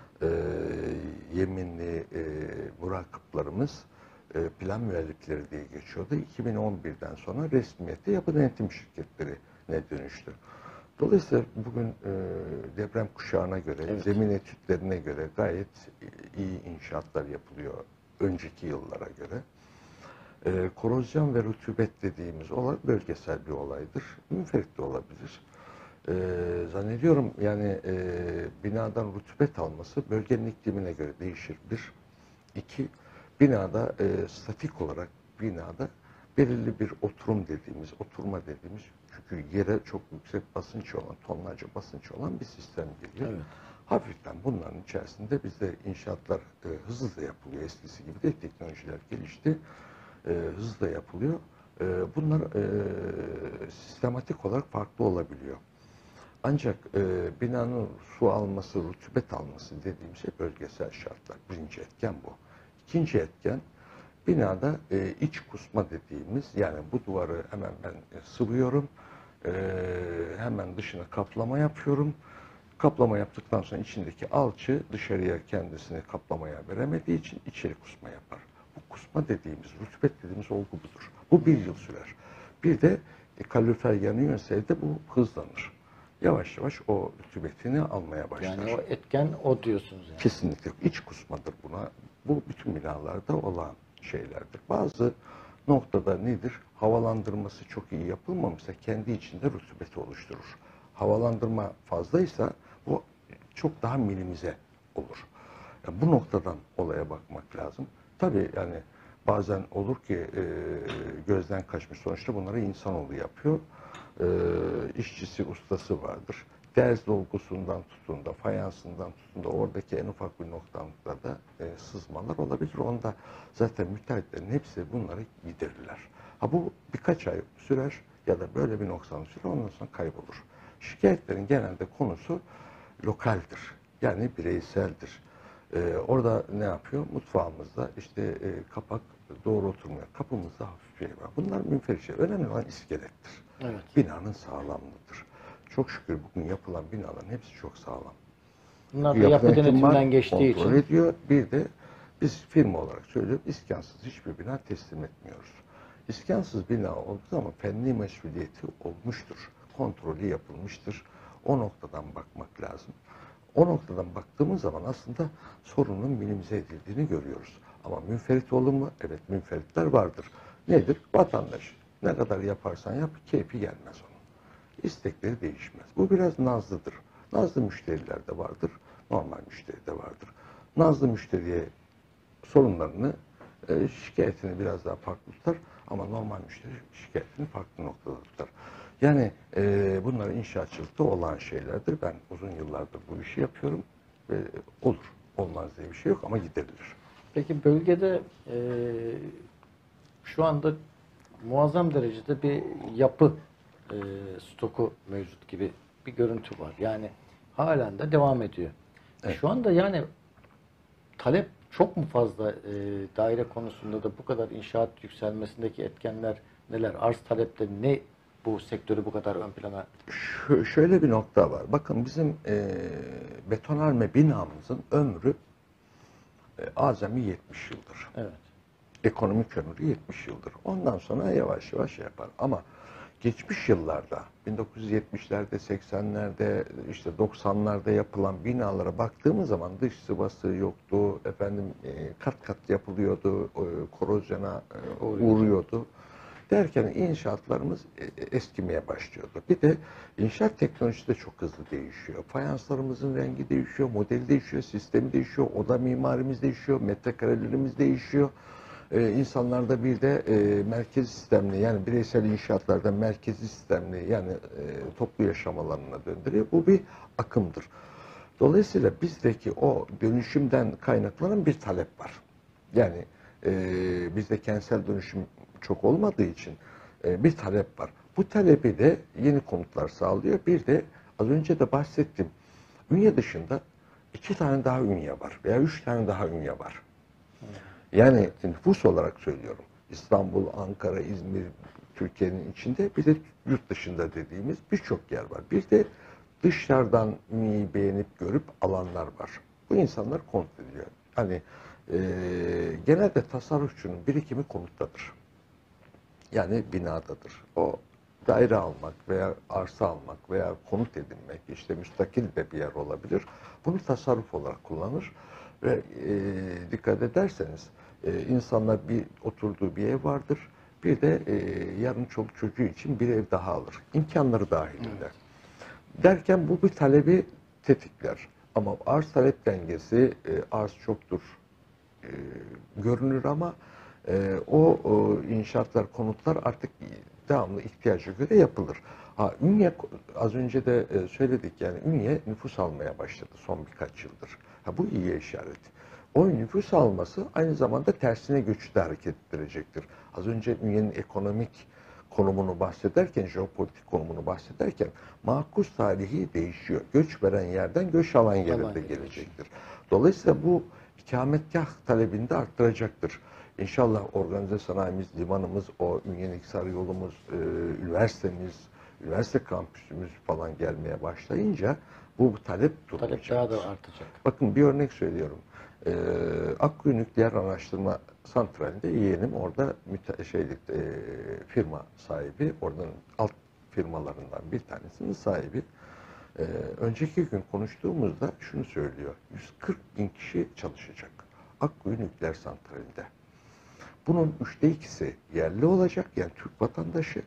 yeminli murakiplarımız plan müellifleri diye geçiyordu. 2011'den sonra resmiyette yapı denetim şirketlerine dönüştü. Dolayısıyla bugün deprem kuşağına göre, evet, zemin etütlerine göre gayet iyi inşaatlar yapılıyor önceki yıllara göre. Korozyon ve rutubet dediğimiz olay bölgesel bir olaydır. Münferit de olabilir. Zannediyorum yani binadan rutubet alması bölgenin iklimine göre değişir. Bir. İki, binada statik olarak binada belirli bir oturma dediğimiz çünkü yere çok yüksek basınç olan, tonlarca basınç olan bir sistem geliyor. Evet. Hafiften bunların içerisinde bizde inşaatlar hızlı da yapılıyor. Eskisi gibi de teknolojiler gelişti. Hızlı da yapılıyor. Bunlar sistematik olarak farklı olabiliyor. Ancak binanın su alması, rutubet alması dediğim şey bölgesel şartlar. Birinci etken bu. İkinci etken binada iç kusma dediğimiz, yani bu duvarı hemen ben sıvıyorum, hemen dışına kaplama yapıyorum. Kaplama yaptıktan sonra içindeki alçı dışarıya kendisini kaplamaya veremediği için içeri kusma yapar. Bu kusma dediğimiz, rutubet dediğimiz olgu budur. Bu bir yıl sürer. Bir de kalorifer yanıyorsa evde bu hızlanır. Yavaş yavaş o rutubetini almaya başlar. Yani o etken o diyorsunuz yani. Kesinlikle. İç kusmadır buna. Bu bütün binalarda olan şeylerdir. Bazı noktada nedir? Havalandırması çok iyi yapılmamışsa kendi içinde rutubeti oluşturur. Havalandırma fazlaysa bu çok daha minimize olur. Yani bu noktadan olaya bakmak lazım. Tabii yani bazen olur ki gözden kaçmış, sonuçta bunları insanoğlu yapıyor. İşçisi, ustası vardır. Derz dolgusundan tutun da, fayansından tutun da oradaki en ufak bir noktada da sızmalar olabilir. Onda zaten müteahhitlerin hepsi bunları giderirler. Ha bu birkaç ay sürer ya da böyle bir noksan sürer, ondan sonra kaybolur. Şikayetlerin genelde konusu lokaldir. Yani bireyseldir. Orada ne yapıyor? Mutfağımızda işte kapak doğru oturmuyor. Kapımızda hafif şey var. Bunlar münferit şey. Önemli olan iskelettir. Evet. Binanın sağlamlığıdır. Çok şükür bugün yapılan binaların hepsi çok sağlam. Bunlar da yapı denetimden geçtiği için. Ediyor. Bir de biz firma olarak söylüyoruz, iskansız hiçbir bina teslim etmiyoruz. İskansız bina olduğu zaman fenli mesuliyeti olmuştur. kontrolü yapılmıştır. O noktadan bakmak lazım. O noktadan baktığımız zaman aslında sorunun minimize edildiğini görüyoruz. Ama münferit olur mu? Evet, münferitler vardır. Nedir? Vatandaş. Ne kadar yaparsan yap, keyfi gelmez onun. İstekleri değişmez. Bu biraz nazlıdır. Nazlı müşteriler de vardır, normal müşteri de vardır. Nazlı müşteriye sorunlarını, şikayetini biraz daha farklı tutar ama normal müşteri şikayetini farklı noktada tutar. Yani bunlar inşaatçılıkta olan şeylerdir. Ben uzun yıllardır bu işi yapıyorum ve olur. Olmaz diye bir şey yok ama giderilir. Peki bölgede şu anda muazzam derecede bir yapı stoku mevcut gibi bir görüntü var. Yani halen de devam ediyor. Evet. Şu anda yani talep çok mu fazla, daire konusunda da bu kadar inşaat yükselmesindeki etkenler neler? Arz talepte ne bu sektörü bu kadar ön plana? Şöyle bir nokta var. Bakın bizim betonarme binamızın ömrü azami 70 yıldır. Evet. Ekonomik ömrü 70 yıldır. Ondan sonra yavaş yavaş şey yapar. Ama geçmiş yıllarda 1970'lerde, 80'lerde, işte 90'larda yapılan binalara baktığımız zaman dış sıvası yoktu. Efendim kat kat yapılıyordu. Korozyona uğruyordu. Derken inşaatlarımız eskimeye başlıyordu. Bir de inşaat teknolojisi de çok hızlı değişiyor. Fayanslarımızın rengi değişiyor, modeli değişiyor, sistemi değişiyor, oda mimarimiz değişiyor, metrekarelerimiz değişiyor. İnsanlarda bir de merkezi sistemli, yani bireysel inşaatlardan merkezi sistemli, yani toplu yaşam alanına döndürüyor. Bu bir akımdır. Dolayısıyla bizdeki o dönüşümden kaynaklanan bir talep var. Yani bizde kentsel dönüşüm çok olmadığı için bir talep var. Bu talebi de yeni konutlar sağlıyor. Bir de az önce de bahsettim. Ünye dışında 2 tane daha ünye var veya 3 tane daha ünye var. Yani nüfus olarak söylüyorum. İstanbul, Ankara, İzmir, Türkiye'nin içinde, bir de yurt dışında dediğimiz birçok yer var. Bir de dışarıdan ünyeyi beğenip görüp alanlar var. Bu insanlar konut ediliyor. Hani genelde tasarrufçunun birikimi konuttadır. Yani binadadır. O daire almak veya arsa almak veya konut edinmek, işte müstakil de bir yer olabilir. Bunu tasarruf olarak kullanır ve dikkat ederseniz insanlar bir oturduğu bir ev vardır. Bir de yarın çoluk çocuğu için bir ev daha alır. İmkanları dahilinde. Evet. Derken bu bir talebi tetikler. Ama arz talep dengesi, arz çoktur görünür ama o inşaatlar, konutlar artık devamlı ihtiyaca göre yapılır. Ünye, az önce de söyledik, yani Ünye nüfus almaya başladı son birkaç yıldır. Bu iyi işaret. O nüfus alması aynı zamanda tersine göçü de hareket ettirecektir. Az önce Ünye'nin ekonomik konumunu bahsederken, jeopolitik konumunu bahsederken makus tarihi değişiyor. Göç veren yerden göç alan yere de gelecektir. Dolayısıyla bu ikametgah talebini de arttıracaktır. İnşallah organize sanayimiz, limanımız, o Ünye'nin Hisar yolumuz, üniversitemiz, üniversite kampüsümüz falan gelmeye başlayınca bu talep durmayacak. Talep daha da artacak. Bakın bir örnek söylüyorum. Akkuyu Nükleer Araştırma Santrali'nde yeğenim orada firma sahibi, oradan alt firmalarından bir tanesinin sahibi. Önceki gün konuştuğumuzda şunu söylüyor. 140 bin kişi çalışacak Akkuyu Nükleer Santrali'nde. Bunun 2'si yerli olacak, yani Türk vatandaşı.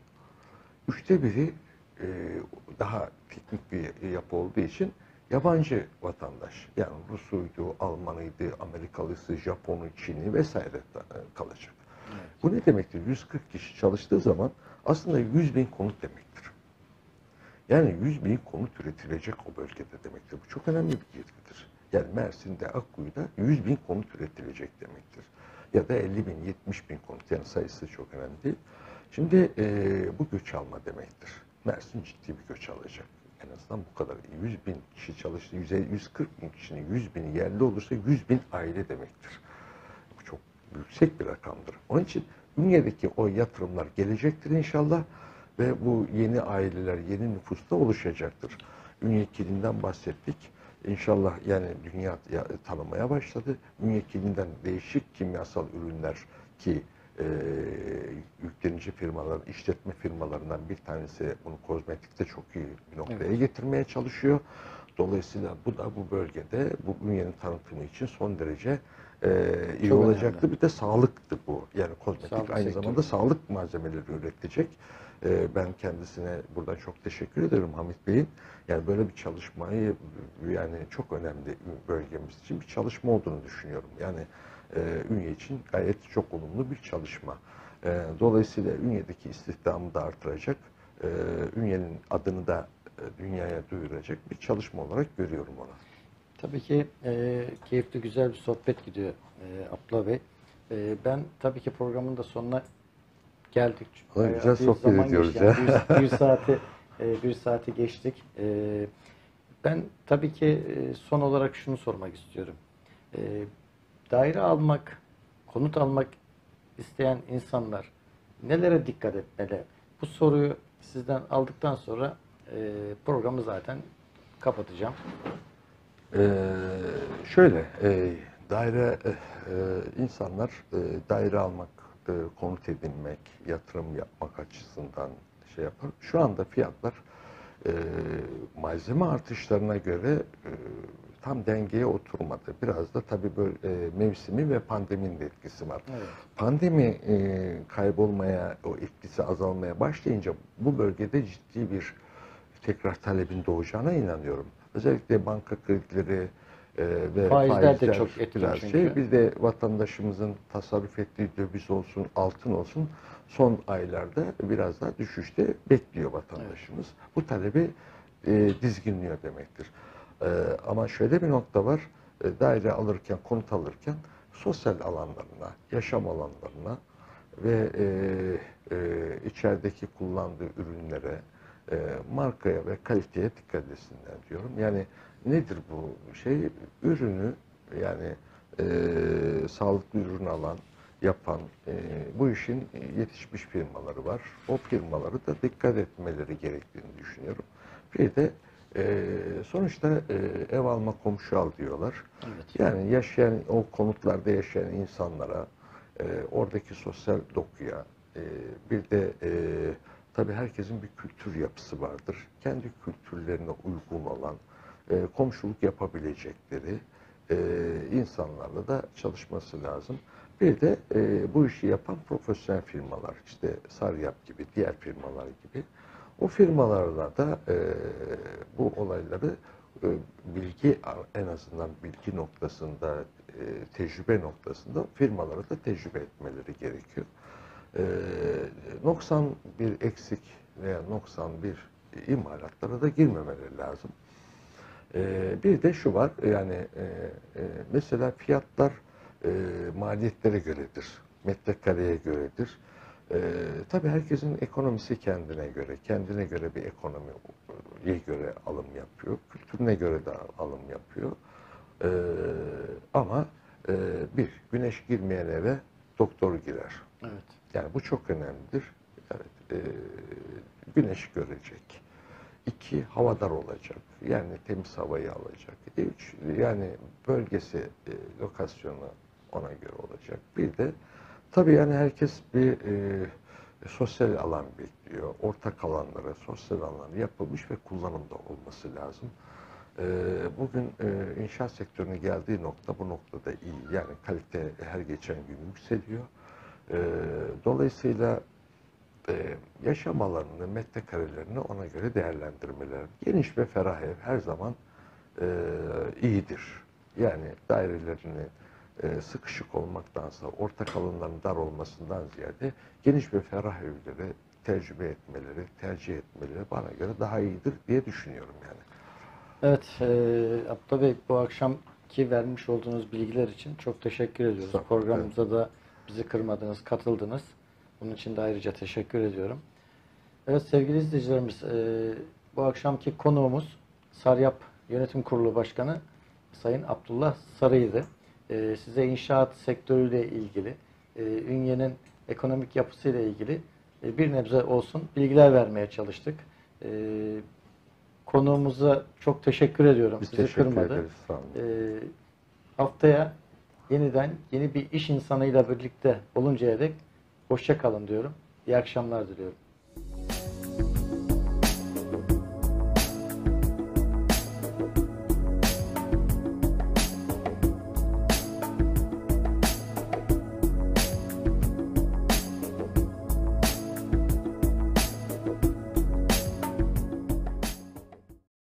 1'i daha teknik bir yapı olduğu için yabancı vatandaş. Yani Rusuydu, Almanıydı, Amerikalısı, Japonu, Çinli vesaire kalacak. Evet. Bu ne demektir? 140 kişi çalıştığı zaman aslında 100 bin konut demektir. Yani 100 bin konut üretilecek o bölgede demektir. Bu çok önemli bir girdidir. Yani Mersin'de, Akkuyu'da 100 bin konut üretilecek demektir. Ya da 50 bin, 70 bin konut. Yani sayısı çok önemli değil. Şimdi bu göç alma demektir. Mersin ciddi bir göç alacak. En azından bu kadar. 100 bin kişi çalıştı. 140 bin kişinin 100 bini yerli olursa 100 bin aile demektir. Bu çok yüksek bir rakamdır. Onun için Ünye'deki o yatırımlar gelecektir inşallah. Ve bu yeni aileler, yeni nüfusta oluşacaktır. Ünye kilinden bahsettik. İnşallah yani dünya tanımaya başladı. Ünye kilinden değişik kimyasal ürünler ki yüklenici firmaların, işletme firmalarından bir tanesi bunu kozmetikte çok iyi bir noktaya Evet. getirmeye çalışıyor. Dolayısıyla bu da bu bölgede bu ünyenin tanıtımı için son derece iyi Çok olacaktı. önemli. Bir de sağlıktı bu. Yani kozmetik Sağlık aynı sektörü. zamanda sağlık malzemeleri üretecek. Ben kendisine buradan çok teşekkür ederim Hamit Bey'in. Yani böyle bir çalışmayı yani çok önemli bölgemiz için bir çalışma olduğunu düşünüyorum. Yani Ünye için gayet çok olumlu bir çalışma. Dolayısıyla Ünye'deki istihdamı da artıracak, Ünye'nin adını da dünyaya duyuracak bir çalışma olarak görüyorum onu. Tabii ki keyifli, güzel bir sohbet gidiyor Abdullah Bey. Ben tabii ki programın da sonuna geldik. Ama Bayağı güzel bir sohbet zaman ediyoruz geçti. ya. Yani bir saati geçtik. Ben tabii ki son olarak şunu sormak istiyorum. E, Daire almak, konut almak isteyen insanlar nelere dikkat etmeli? Bu soruyu sizden aldıktan sonra programı zaten kapatacağım. Şöyle, daire insanlar daire almak, konut edinmek, yatırım yapmak açısından şey yapar. Şu anda fiyatlar e, malzeme artışlarına göre tam dengeye oturmadı. Biraz da tabii böyle mevsimi ve pandeminin de etkisi var. Evet. Pandemi kaybolmaya, o etkisi azalmaya başlayınca bu bölgede ciddi bir tekrar talebin doğacağına inanıyorum. Özellikle banka kredileri ve Faizler de faizler çok etkili biraz çünkü. Bir de vatandaşımızın tasarruf ettiği döviz olsun, altın olsun son aylarda biraz daha düşüşte bekliyor vatandaşımız. Bu talebi dizginliyor demektir. Ama şöyle bir nokta var. Daire alırken, konut alırken sosyal alanlarına, yaşam alanlarına ve içerideki kullandığı ürünlere, markaya ve kaliteye dikkat etsinler diyorum. Yani nedir bu şey? Ürünü yani sağlıklı ürün alan, yapan, bu işin yetişmiş firmaları var. O firmaları da dikkat etmeleri gerektiğini düşünüyorum. Bir de sonuçta ev alma komşu al diyorlar. Evet. Yani yaşayan, o konutlarda yaşayan insanlara, oradaki sosyal dokuya, bir de tabii herkesin bir kültür yapısı vardır. Kendi kültürlerine uygun olan, komşuluk yapabilecekleri insanlarla da çalışması lazım. Bir de bu işi yapan profesyonel firmalar, işte Saryap gibi, diğer firmalar gibi, o firmalarla da bu olayları bilgi, en azından bilgi noktasında, tecrübe noktasında firmalara da tecrübe etmeleri gerekiyor. Noksan bir eksik veya noksan bir imalatlara da girmemeleri lazım. Bir de şu var, yani mesela fiyatlar maliyetlere göredir, metrekareye göredir. Tabii herkesin ekonomisi kendine göre bir ekonomiye göre alım yapıyor, kültürüne göre de alım yapıyor. Ama bir, güneş girmeyen eve doktor girer. Evet. Yani bu çok önemlidir. Evet, güneş görecek. İki, havadar olacak. Yani temiz havayı alacak. Üç, yani bölgesi, lokasyonu ona göre olacak. Bir de tabii yani herkes bir sosyal alan bekliyor. Ortak alanlara, sosyal alanlar yapılmış ve kullanımda olması lazım. Bugün inşaat sektörüne geldiği nokta bu noktada iyi. Yani kalite her geçen gün yükseliyor. Dolayısıyla yaşam alanını, metrekarelerini ona göre değerlendirmeler. Geniş ve ferah ev her zaman iyidir. Yani dairelerini sıkışık olmaktansa, ortak alanların dar olmasından ziyade geniş ve ferah evleri tercih etmeleri bana göre daha iyidir diye düşünüyorum yani. Evet, Abdullah Bey, bu akşamki vermiş olduğunuz bilgiler için çok teşekkür ediyoruz. Sağ olun. Programımıza da bizi kırmadınız, katıldınız. Bunun için de ayrıca teşekkür ediyorum. Evet sevgili izleyicilerimiz, bu akşamki konuğumuz Saryap Yönetim Kurulu Başkanı Sayın Abdullah Sarı'ydı. Size inşaat sektörüyle ilgili, Ünye'nin ekonomik yapısıyla ilgili bir nebze olsun bilgiler vermeye çalıştık. Konuğumuza çok teşekkür ediyorum. Biz Sizi teşekkür kırmadı. ederiz. Sağ olun. Haftaya yeniden yeni bir iş insanıyla birlikte oluncaya dek Hoşça kalın diyorum. İyi akşamlar diliyorum.